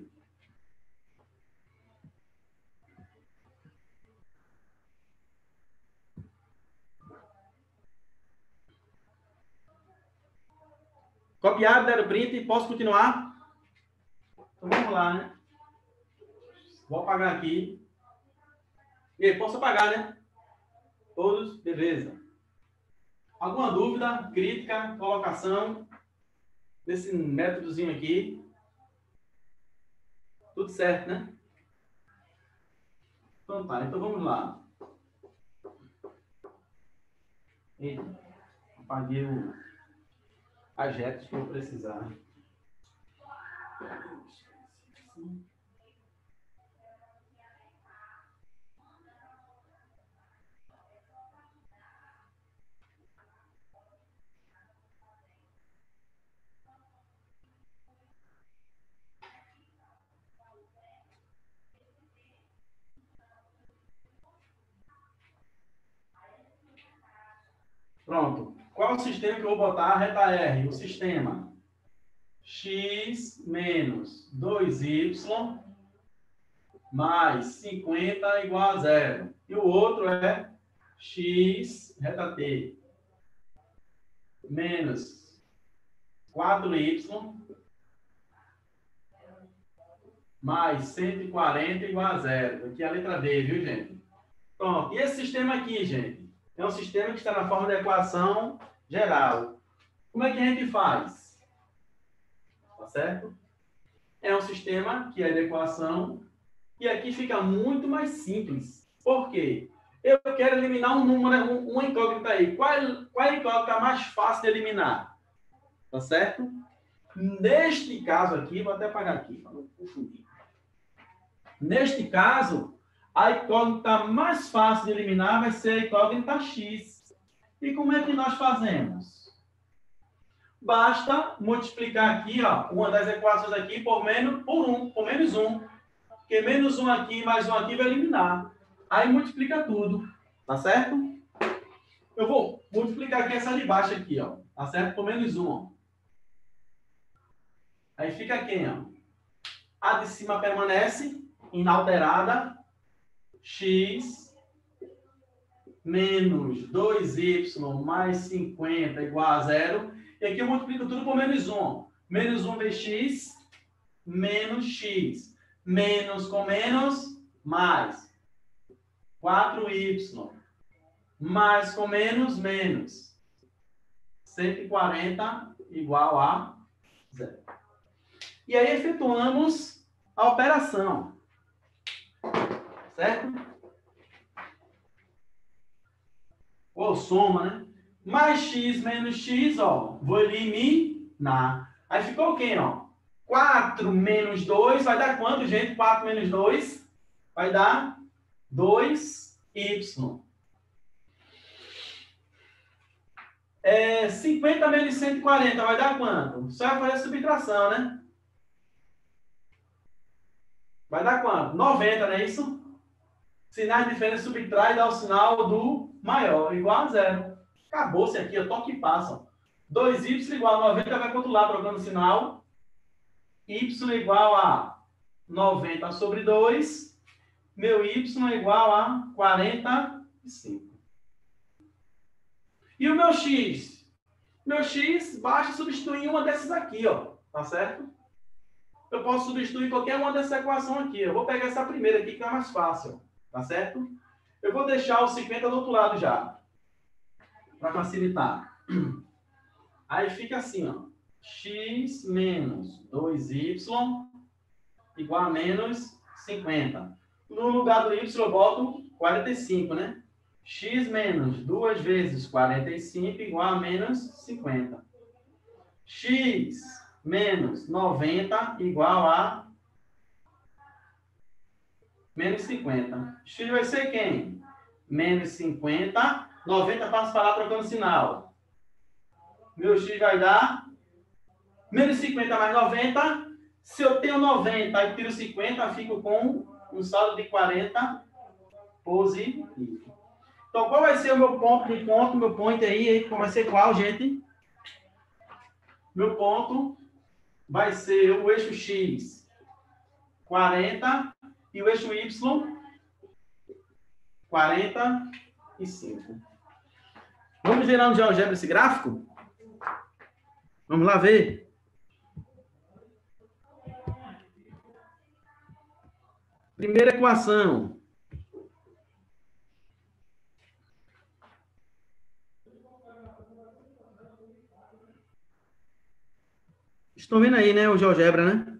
Copiaram, deram print e posso continuar? Então vamos lá, né? Vou apagar aqui. E aí, posso apagar, né? Todos? Beleza. Alguma dúvida, crítica, colocação desse métodozinho aqui? Tudo certo, né? Então tá, então vamos lá. Eita, apaguei o ajetos que eu vou precisar. Pronto. Qual é o sistema que eu vou botar? A reta R. O sistema x menos 2y mais 50 igual a 0. E o outro é x, reta T, menos 4y mais 140 igual a 0. Aqui é a letra D, viu, gente? Pronto. E esse sistema aqui, gente? É um sistema que está na forma de equação geral. Como é que a gente faz? Tá certo? É um sistema que é de equação e aqui fica muito mais simples. Por quê? Eu quero eliminar um número, uma incógnita aí. Qual é a incógnita mais fácil de eliminar? Tá certo? Neste caso aqui, vou até apagar aqui. Neste caso, a incógnita mais fácil de eliminar vai ser a incógnita x. E como é que nós fazemos? Basta multiplicar aqui, ó, uma das equações aqui por menos 1. Porque menos 1 aqui mais 1 aqui vai eliminar. Aí multiplica tudo. Tá certo? Eu vou multiplicar aqui essa de baixo aqui, ó. Tá certo? Por menos 1, ó. Aí fica quem, ó? A de cima permanece inalterada. X menos 2y mais 50 igual a 0. E aqui eu multiplico tudo por menos 1. Menos 1 vezes x, menos x. Menos com menos, mais. 4y. Mais com menos, menos. 140 igual a 0. E aí efetuamos a operação. Certo? Ou soma, né? Mais x menos x, ó. Vou eliminar. Aí ficou o quê, ó? 4 menos 2 vai dar quanto, gente? 4 menos 2 vai dar 2y. 50 menos 140 vai dar quanto? Só vai fazer a subtração, né? Vai dar quanto? 90, não é isso? Sinais diferentes subtrai e dá o sinal do maior, igual a 0. Acabou-se aqui, ó, toque e passa. 2y igual a 90 vai para o outro lado, trocando o sinal. Y igual a 90 sobre 2. Meu y é igual a 45. E o meu x? Meu x, basta substituir uma dessas aqui, ó. Tá certo? Eu posso substituir qualquer uma dessa equação aqui. Eu vou pegar essa primeira aqui, que é mais fácil. Tá certo? Eu vou deixar o 50 do outro lado já. Para facilitar. Aí fica assim, ó. X menos 2y igual a menos 50. No lugar do y eu boto 45, né? X menos 2 vezes 45 igual a menos 50. X menos 90 igual a menos 50. X vai ser quem? Menos 50. 90 passa para lá trocando sinal. Meu X vai dar menos 50 mais 90. Se eu tenho 90 e tiro 50, fico com um saldo de 40 positivo. Então, qual vai ser o meu ponto de encontro? Meu point aí vai ser qual, gente? Meu ponto vai ser o eixo X, 40, e o eixo Y, 45. Vamos gerar um GeoGebra esse gráfico? Vamos lá ver. Primeira equação. Estão vendo aí, né, o GeoGebra, né?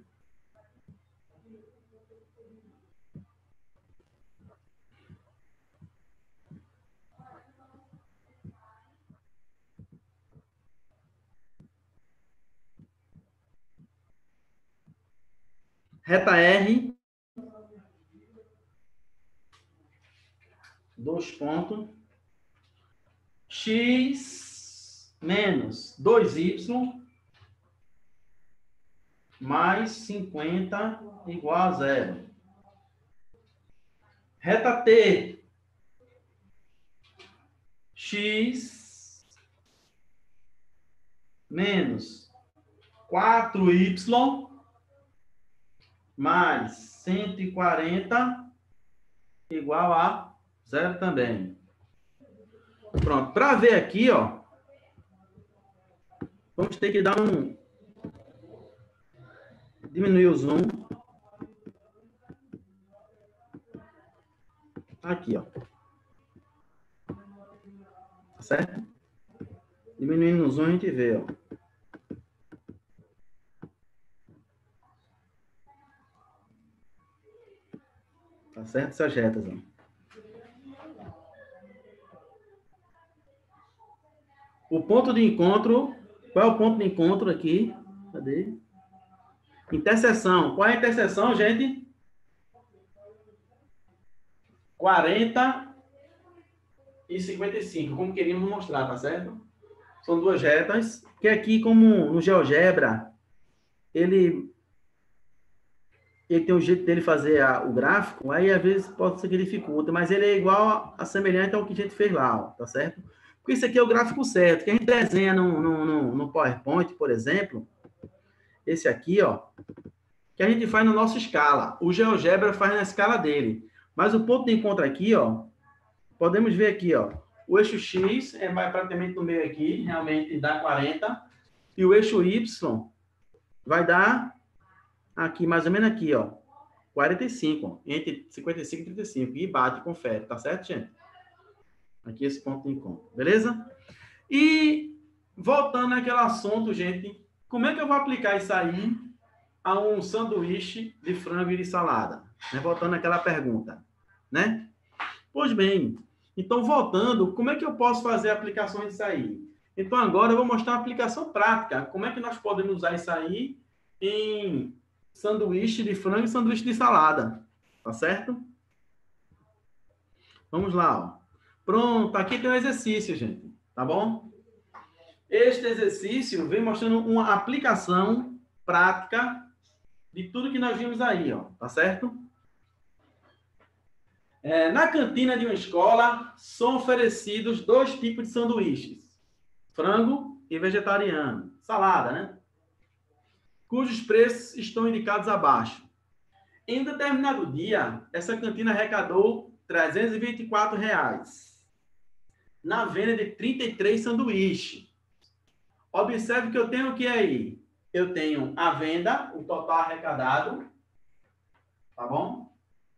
Reta R. 2 pontos. X menos 2y mais 50 igual a 0. Reta T. X menos 4y mais 140 igual a 0 também. Pronto. Para ver aqui, ó, vamos ter que dar diminuir o zoom. Aqui, ó. Tá certo? Diminuindo o zoom, a gente vê, ó. Tá certo? Essas retas, ó. O ponto de encontro, qual é o ponto de encontro aqui? Cadê? Interseção. Qual é a interseção, gente? 40 e 55, como queríamos mostrar, tá certo? São duas retas, que aqui, como no GeoGebra, ele tem um jeito dele fazer o gráfico, aí às vezes pode ser que dificulta, mas ele é igual a semelhante ao que a gente fez lá, ó, tá certo? Porque isso aqui é o gráfico certo, que a gente desenha no PowerPoint, por exemplo, esse aqui, ó, que a gente faz na nossa escala. O GeoGebra faz na escala dele. Mas o ponto de encontro aqui, ó, podemos ver aqui, ó, o eixo X vai praticamente no meio aqui, realmente dá 40, e o eixo Y vai dar aqui, mais ou menos aqui, ó, 45, ó, entre 55 e 35, e bate, confere, tá certo, gente? Aqui esse ponto de encontro, beleza? E, voltando àquele assunto, gente, como é que eu vou aplicar isso aí a um sanduíche de frango e de salada? Voltando àquela pergunta, né? Pois bem, então, voltando, como é que eu posso fazer a aplicação disso aí? Então, agora eu vou mostrar uma aplicação prática. Como é que nós podemos usar isso aí em sanduíche de frango e sanduíche de salada, tá certo? Vamos lá, ó. Pronto, aqui tem um exercício, gente, tá bom? Este exercício vem mostrando uma aplicação prática de tudo que nós vimos aí, ó, tá certo? Na cantina de uma escola, são oferecidos 2 tipos de sanduíches, frango e vegetariano, salada, né? Cujos preços estão indicados abaixo. Em um determinado dia, essa cantina arrecadou R$324 na venda de 33 sanduíches. Observe que eu tenho o que aí? Eu tenho a venda, o total arrecadado, tá bom?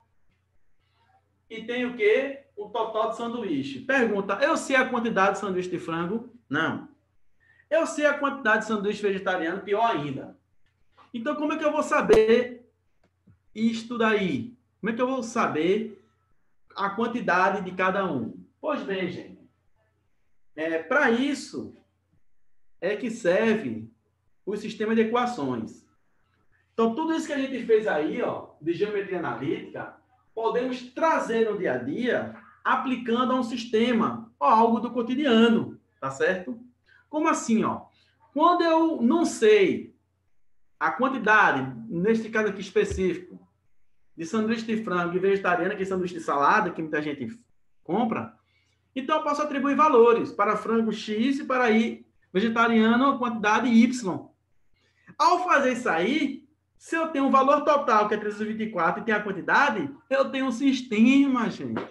E tenho o quê? O total de sanduíche. Pergunta, eu sei a quantidade de sanduíche de frango? Não. Eu sei a quantidade de sanduíche vegetariano? Pior ainda. Então, como é que eu vou saber isto daí? Como é que eu vou saber a quantidade de cada um? Pois bem, gente. Para isso é que serve o sistema de equações. Então, tudo isso que a gente fez aí, ó, de geometria analítica, podemos trazer no dia a dia, aplicando a um sistema ou algo do cotidiano, tá certo? Como assim, ó? Quando eu não sei a quantidade, neste caso aqui específico, de sanduíche de frango e vegetariano, que é sanduíche de salada, que muita gente compra, então eu posso atribuir valores para frango X e para vegetariano a quantidade Y. Ao fazer isso aí, se eu tenho um valor total, que é 324, e tem a quantidade, eu tenho um sistema, gente.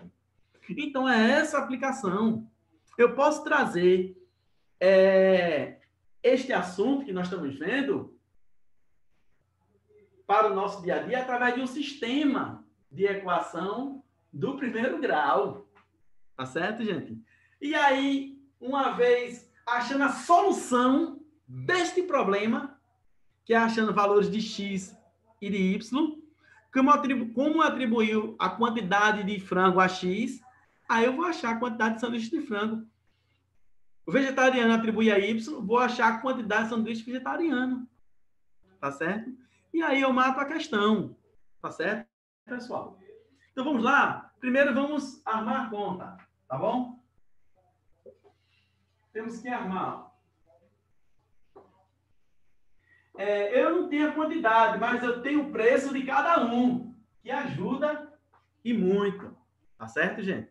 Então, é essa a aplicação. Eu posso trazer este assunto que nós estamos vendo para o nosso dia a dia através de um sistema de equação do primeiro grau. Tá certo, gente? E aí, uma vez achando a solução deste problema, que é achando valores de x e de y, como atribuiu a quantidade de frango a x, aí eu vou achar a quantidade de sanduíche de frango. O vegetariano atribui a y, vou achar a quantidade de sanduíche vegetariano. Tá certo? E aí eu mato a questão. Tá certo, pessoal? Então vamos lá. Primeiro vamos armar a conta. Tá bom? Temos que armar. Eu não tenho a quantidade, mas eu tenho o preço de cada um, que ajuda e muito. Tá certo, gente?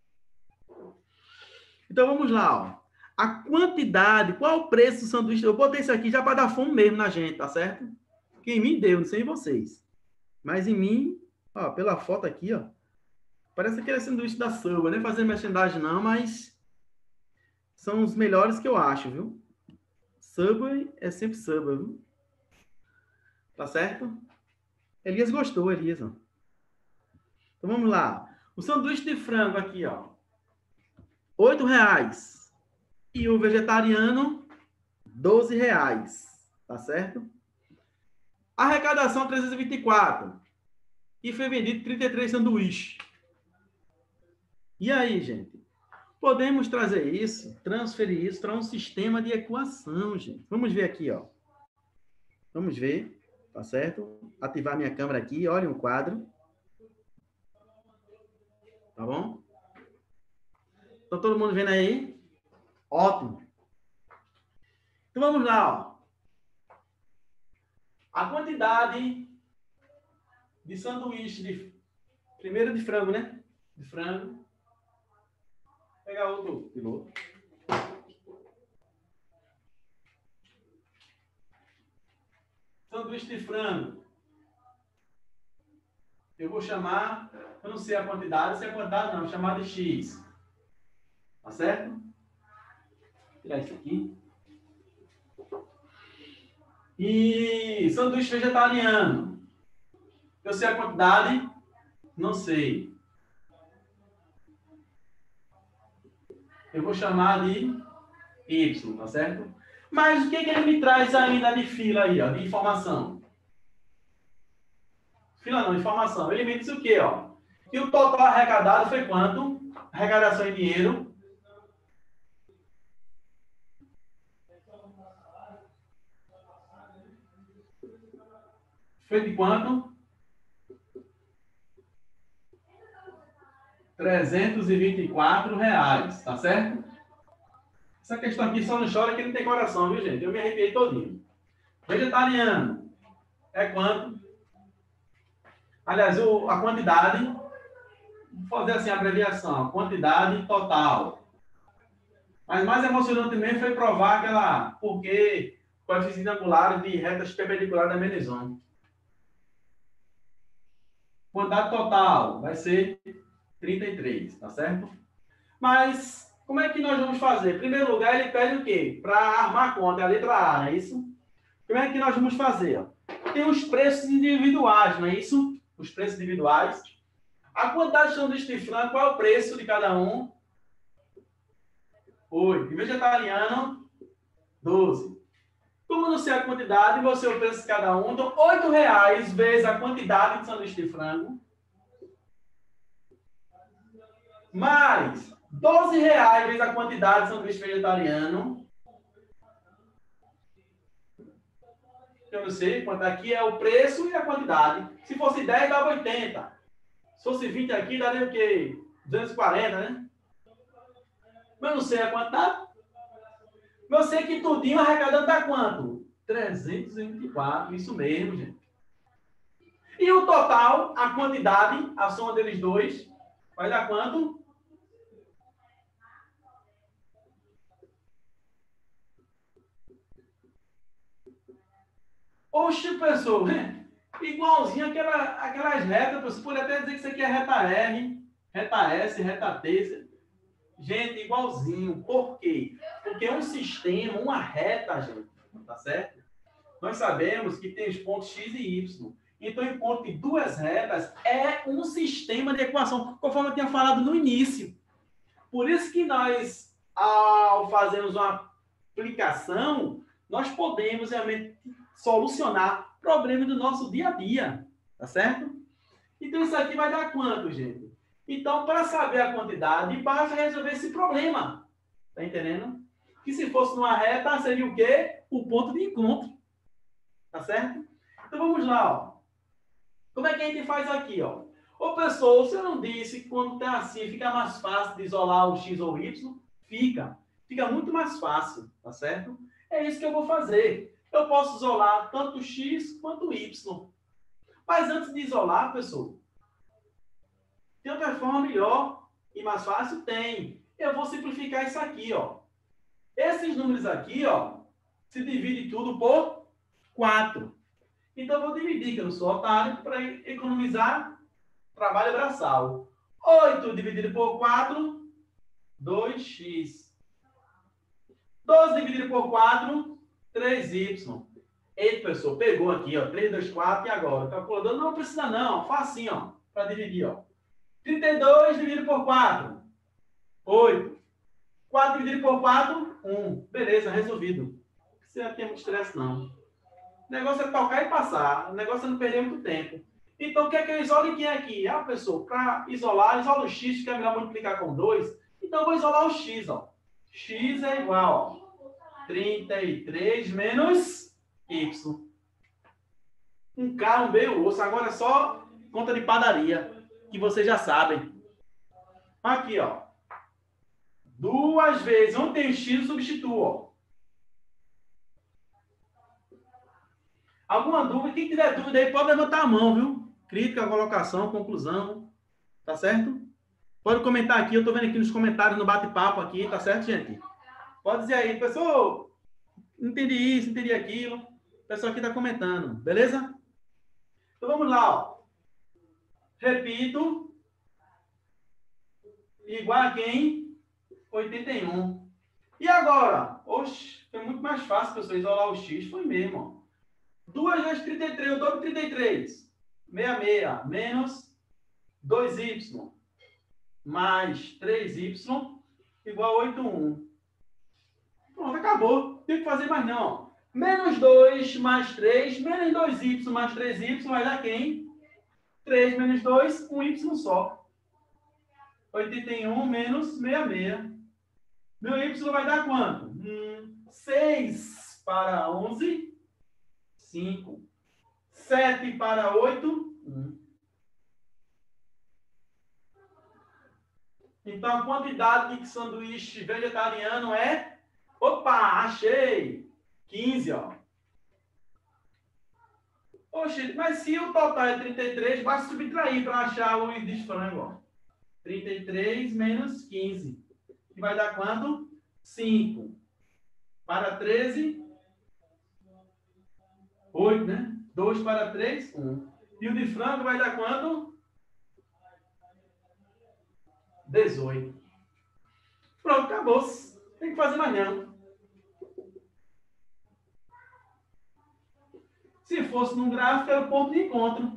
Então vamos lá, ó. A quantidade, qual o preço do sanduíche? Eu botei isso aqui já para dar fome mesmo na gente, tá certo? Que em mim deu, não sei em vocês. Mas em mim, ó, pela foto aqui, ó, parece aquele sanduíche da Subway, nem fazer merchandising não, mas são os melhores que eu acho, viu? Subway é sempre Subway, viu? Tá certo? Elias gostou, Elias, ó. Então vamos lá. O sanduíche de frango aqui, ó, R$8. E o vegetariano, R$12. Tá certo? A arrecadação 324. E foi vendido 33 sanduíches. E aí, gente? Podemos trazer isso, transferir isso para um sistema de equação, gente. Vamos ver aqui, ó. Vamos ver, tá certo? Ativar minha câmera aqui, olha um quadro. Tá bom? Tá todo mundo vendo aí? Ótimo. Então vamos lá, ó. A quantidade de sanduíche primeiro de frango, né? De frango. Vou pegar outro piloto. Sanduíche de frango. Eu vou chamar, eu não sei a quantidade, se é a quantidade não, vou chamar de X. Tá certo? Vou tirar isso aqui. E sanduíche vegetariano. Eu sei a quantidade? Não sei. Eu vou chamar de Y, tá certo? Mas o que ele me traz ainda de fila aí, ó, de informação? Fila não, informação. Ele me diz o quê, ó? Que o total arrecadado foi quanto? Arrecadação em dinheiro. Foi de quanto? R$324, tá certo? Essa questão aqui só não chora que não tem coração, viu, gente? Eu me arrepiei todinho. Vegetariano é quanto? Aliás, a quantidade, vou fazer assim a abreviação, a quantidade total. Mas mais emocionante também foi provar aquela, porque coeficiente angular de retas perpendiculares da Menezon. Quantidade total vai ser 33, tá certo? Mas como é que nós vamos fazer? Em primeiro lugar, ele pede o quê? Para armar a conta, é a letra A, não é isso? Como é que nós vamos fazer? Tem os preços individuais, não é isso? Os preços individuais. A quantidade de sanduíche de frango, qual é o preço de cada um? 8. De vegetariano, 12. Como não sei a quantidade, vou ser o preço de cada um. Então, R$8 vezes a quantidade de sanduíche de frango. Mais R$12 vezes a quantidade de sanduíche vegetariano. Eu não sei quanto aqui é o preço e a quantidade. Se fosse 10, dava 80. Se fosse 20 aqui, daria o quê? 240, né? Mas eu não sei a quantidade. Eu sei que tudinho arrecadando dá quanto? 324, isso mesmo, gente. E o total, a quantidade, a soma deles dois, vai dar quanto? Oxe, pessoal, igualzinho aquelas retas, você pode até dizer que isso aqui é reta R, reta S, reta T. Gente, igualzinho. Por quê? Porque um sistema, uma reta, gente, tá certo? Nós sabemos que tem os pontos x e y. Então, enquanto de duas retas, é um sistema de equação, conforme eu tinha falado no início. Por isso que nós, ao fazermos uma aplicação, nós podemos realmente solucionar problemas do nosso dia a dia. Tá certo? Então, isso aqui vai dar quanto, gente? Então, para saber a quantidade, basta resolver esse problema. Tá entendendo? Que se fosse numa reta, seria o quê? O ponto de encontro. Tá certo? Então, vamos lá, ó. Como é que a gente faz aqui, ó? Ô, pessoal, você não disse que quando tá assim, fica mais fácil de isolar o x ou o y? Fica. Fica muito mais fácil, tá certo? É isso que eu vou fazer. Eu posso isolar tanto o x quanto o y. Mas antes de isolar, pessoal, tem outra forma melhor e mais fácil? Tem. Eu vou simplificar isso aqui, ó. Esses números aqui, ó, se divide tudo por 4. Então, eu vou dividir, que eu não sou otário, para economizar trabalho braçal. 8 dividido por 4, 2x. 12 dividido por 4, 3y. Eita, pessoal, pegou aqui, ó, 3, 2, 4, e agora? O calculador não precisa não, facinho, ó, para dividir, ó. 32 dividido por 4, 8. 4 dividido por 4, 1. Beleza, resolvido. Não precisa ter muito estresse, não. O negócio é tocar e passar. O negócio é não perder muito tempo. Então, o que é que eu isolo quem aqui? Ah, pessoal, para isolar, isola o x, que é melhor multiplicar com 2. Então, eu vou isolar o x, ó. X é igual, ó, 33 menos y. Um K, um B, um osso. Agora é só conta de padaria, que vocês já sabem. Aqui, ó. 2 vezes. Onde tem x, eu substituo, ó. Alguma dúvida? Quem tiver dúvida aí, pode levantar a mão, viu? Crítica, colocação, conclusão. Tá certo? Pode comentar aqui. Eu tô vendo aqui nos comentários, no bate-papo aqui. Tá certo, gente? Pode dizer aí. Pessoal, entendi isso, entendi aquilo. O pessoal aqui tá comentando. Beleza? Então, vamos lá, ó. Repito. Igual a quem? 81. E agora? Oxe, foi muito mais fácil, pessoal, isolar o x. Foi mesmo, ó. 2 vezes 33, eu dobro 33. 66 menos 2y mais 3y igual a 81. Pronto, acabou. Não tem que fazer mais não. Menos 2 mais 3, menos 2y mais 3y vai dar quem? 3 menos 2, um y só. 81 menos 66. Meu y vai dar quanto? 6 para 11, 5. 7 para 8, 1. Então, a quantidade de sanduíche vegetariano é... Opa, achei! 15, ó. Oxe, mas se o total é 33, basta subtrair para achar o de frango, ó. 33 menos 15. Que vai dar quanto? 5. Para 13... 8, né? 2 para 3, 1. E o de frango vai dar quanto? 18. Pronto, acabou. Tem que fazer mais não. Se fosse num gráfico, era o ponto de encontro.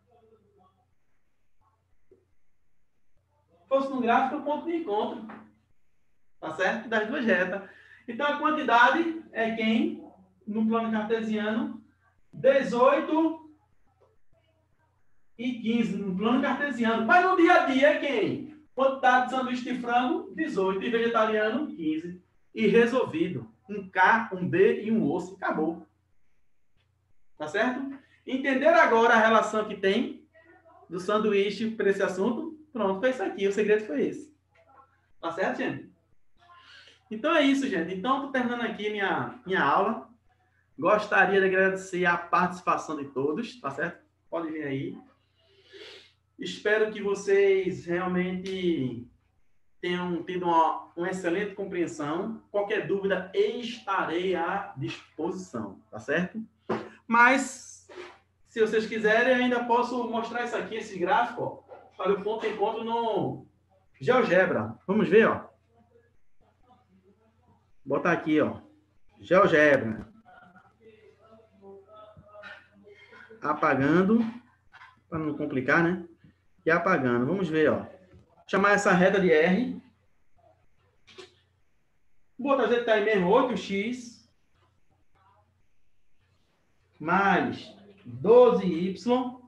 Se fosse num gráfico, era o ponto de encontro. Tá certo? Das duas retas. Então, a quantidade é quem? No plano cartesiano, 18 e 15 no plano cartesiano. Mas no dia a dia é quem? Quantidade de sanduíche de frango, 18. E vegetariano, 15. E resolvido. Um K, um B e um osso. Acabou. Tá certo? Entenderam agora a relação que tem do sanduíche para esse assunto? Pronto, foi isso aqui. O segredo foi esse. Tá certo, gente? Então é isso, gente. Então, estou terminando aqui minha aula. Gostaria de agradecer a participação de todos, tá certo? Pode vir aí. Espero que vocês realmente tenham tido uma excelente compreensão. Qualquer dúvida, estarei à disposição, tá certo? Mas, se vocês quiserem, ainda posso mostrar isso aqui, esse gráfico, ó, para o ponto de encontro no GeoGebra. Vamos ver, ó. botar aqui, ó. GeoGebra. Apagando, para não complicar, né? E apagando. Vamos ver, ó. Chamar essa reta de R. Vou trazer que tá aí mesmo 8x mais 12y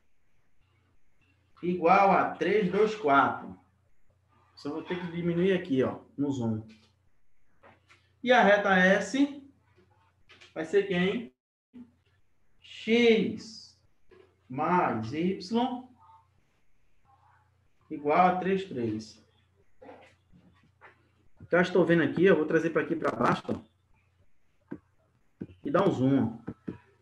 igual a 324. Só vou ter que diminuir aqui, ó, no zoom. E a reta S vai ser quem? X mais Y igual a 33. Já estou vendo aqui, eu vou trazer para aqui para baixo, ó, e dar um zoom. Ó.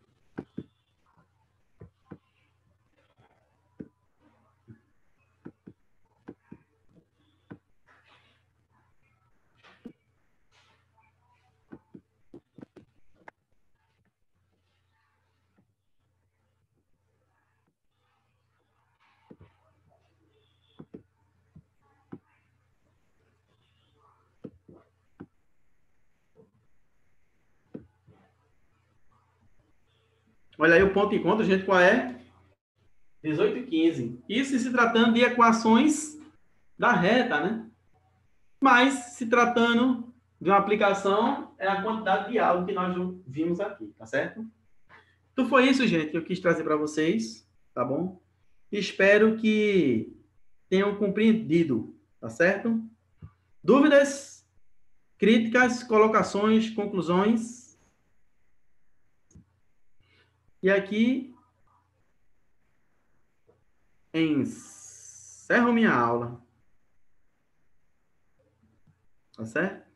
Olha aí o ponto de encontro, gente, qual é? 18 e 15. Isso se tratando de equações da reta, né? Mas, se tratando de uma aplicação, é a quantidade de áudio que nós vimos aqui, tá certo? Então, foi isso, gente, que eu quis trazer para vocês, tá bom? Espero que tenham compreendido, tá certo? Dúvidas, críticas, colocações, conclusões? E aqui encerro minha aula. Tá certo?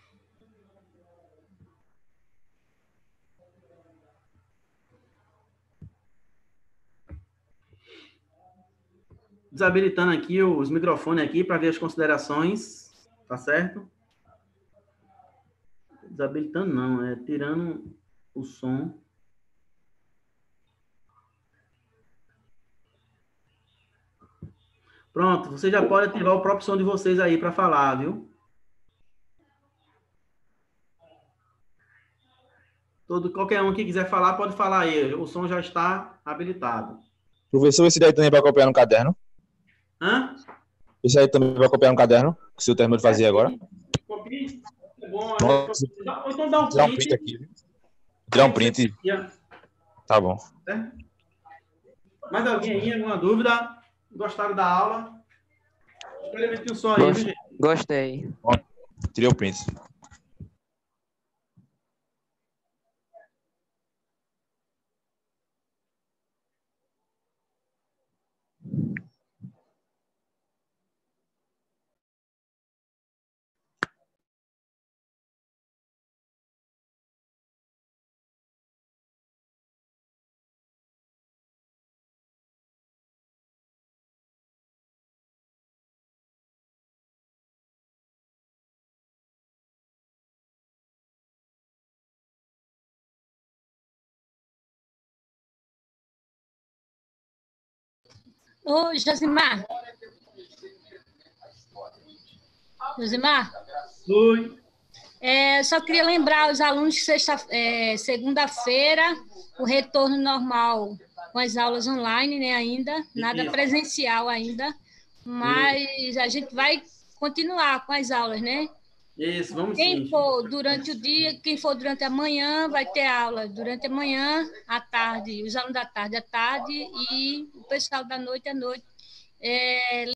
Desabilitando aqui os microfones aqui para ver as considerações. Tá certo? Desabilitando não, é tirando o som. Pronto, você já pode ativar o próprio som de vocês aí para falar, viu? Qualquer um que quiser falar, pode falar aí. O som já está habilitado. Professor, esse daí também vai copiar no caderno? Hã? Esse aí também vai copiar no caderno? Que o senhor terminou de fazer agora? Copie. É bom. Nossa. Então dá um Tirar um print. print aqui. Tirar um print. Tá bom. Certo? Mais alguém aí? Alguma dúvida? Gostaram da aula? Experimente o som aí, viu, gente? Gostei. Tirei o print. Ô, Josimar. Josimar? Oi. Só queria lembrar os alunos que segunda-feira, o retorno normal com as aulas online, né, ainda, nada Isso. presencial ainda, mas a gente vai continuar com as aulas, né? Isso, vamos Quem sim. for durante o dia, quem for durante a manhã, vai ter aula durante a manhã, à tarde, os alunos da tarde à tarde e o pessoal da noite à noite.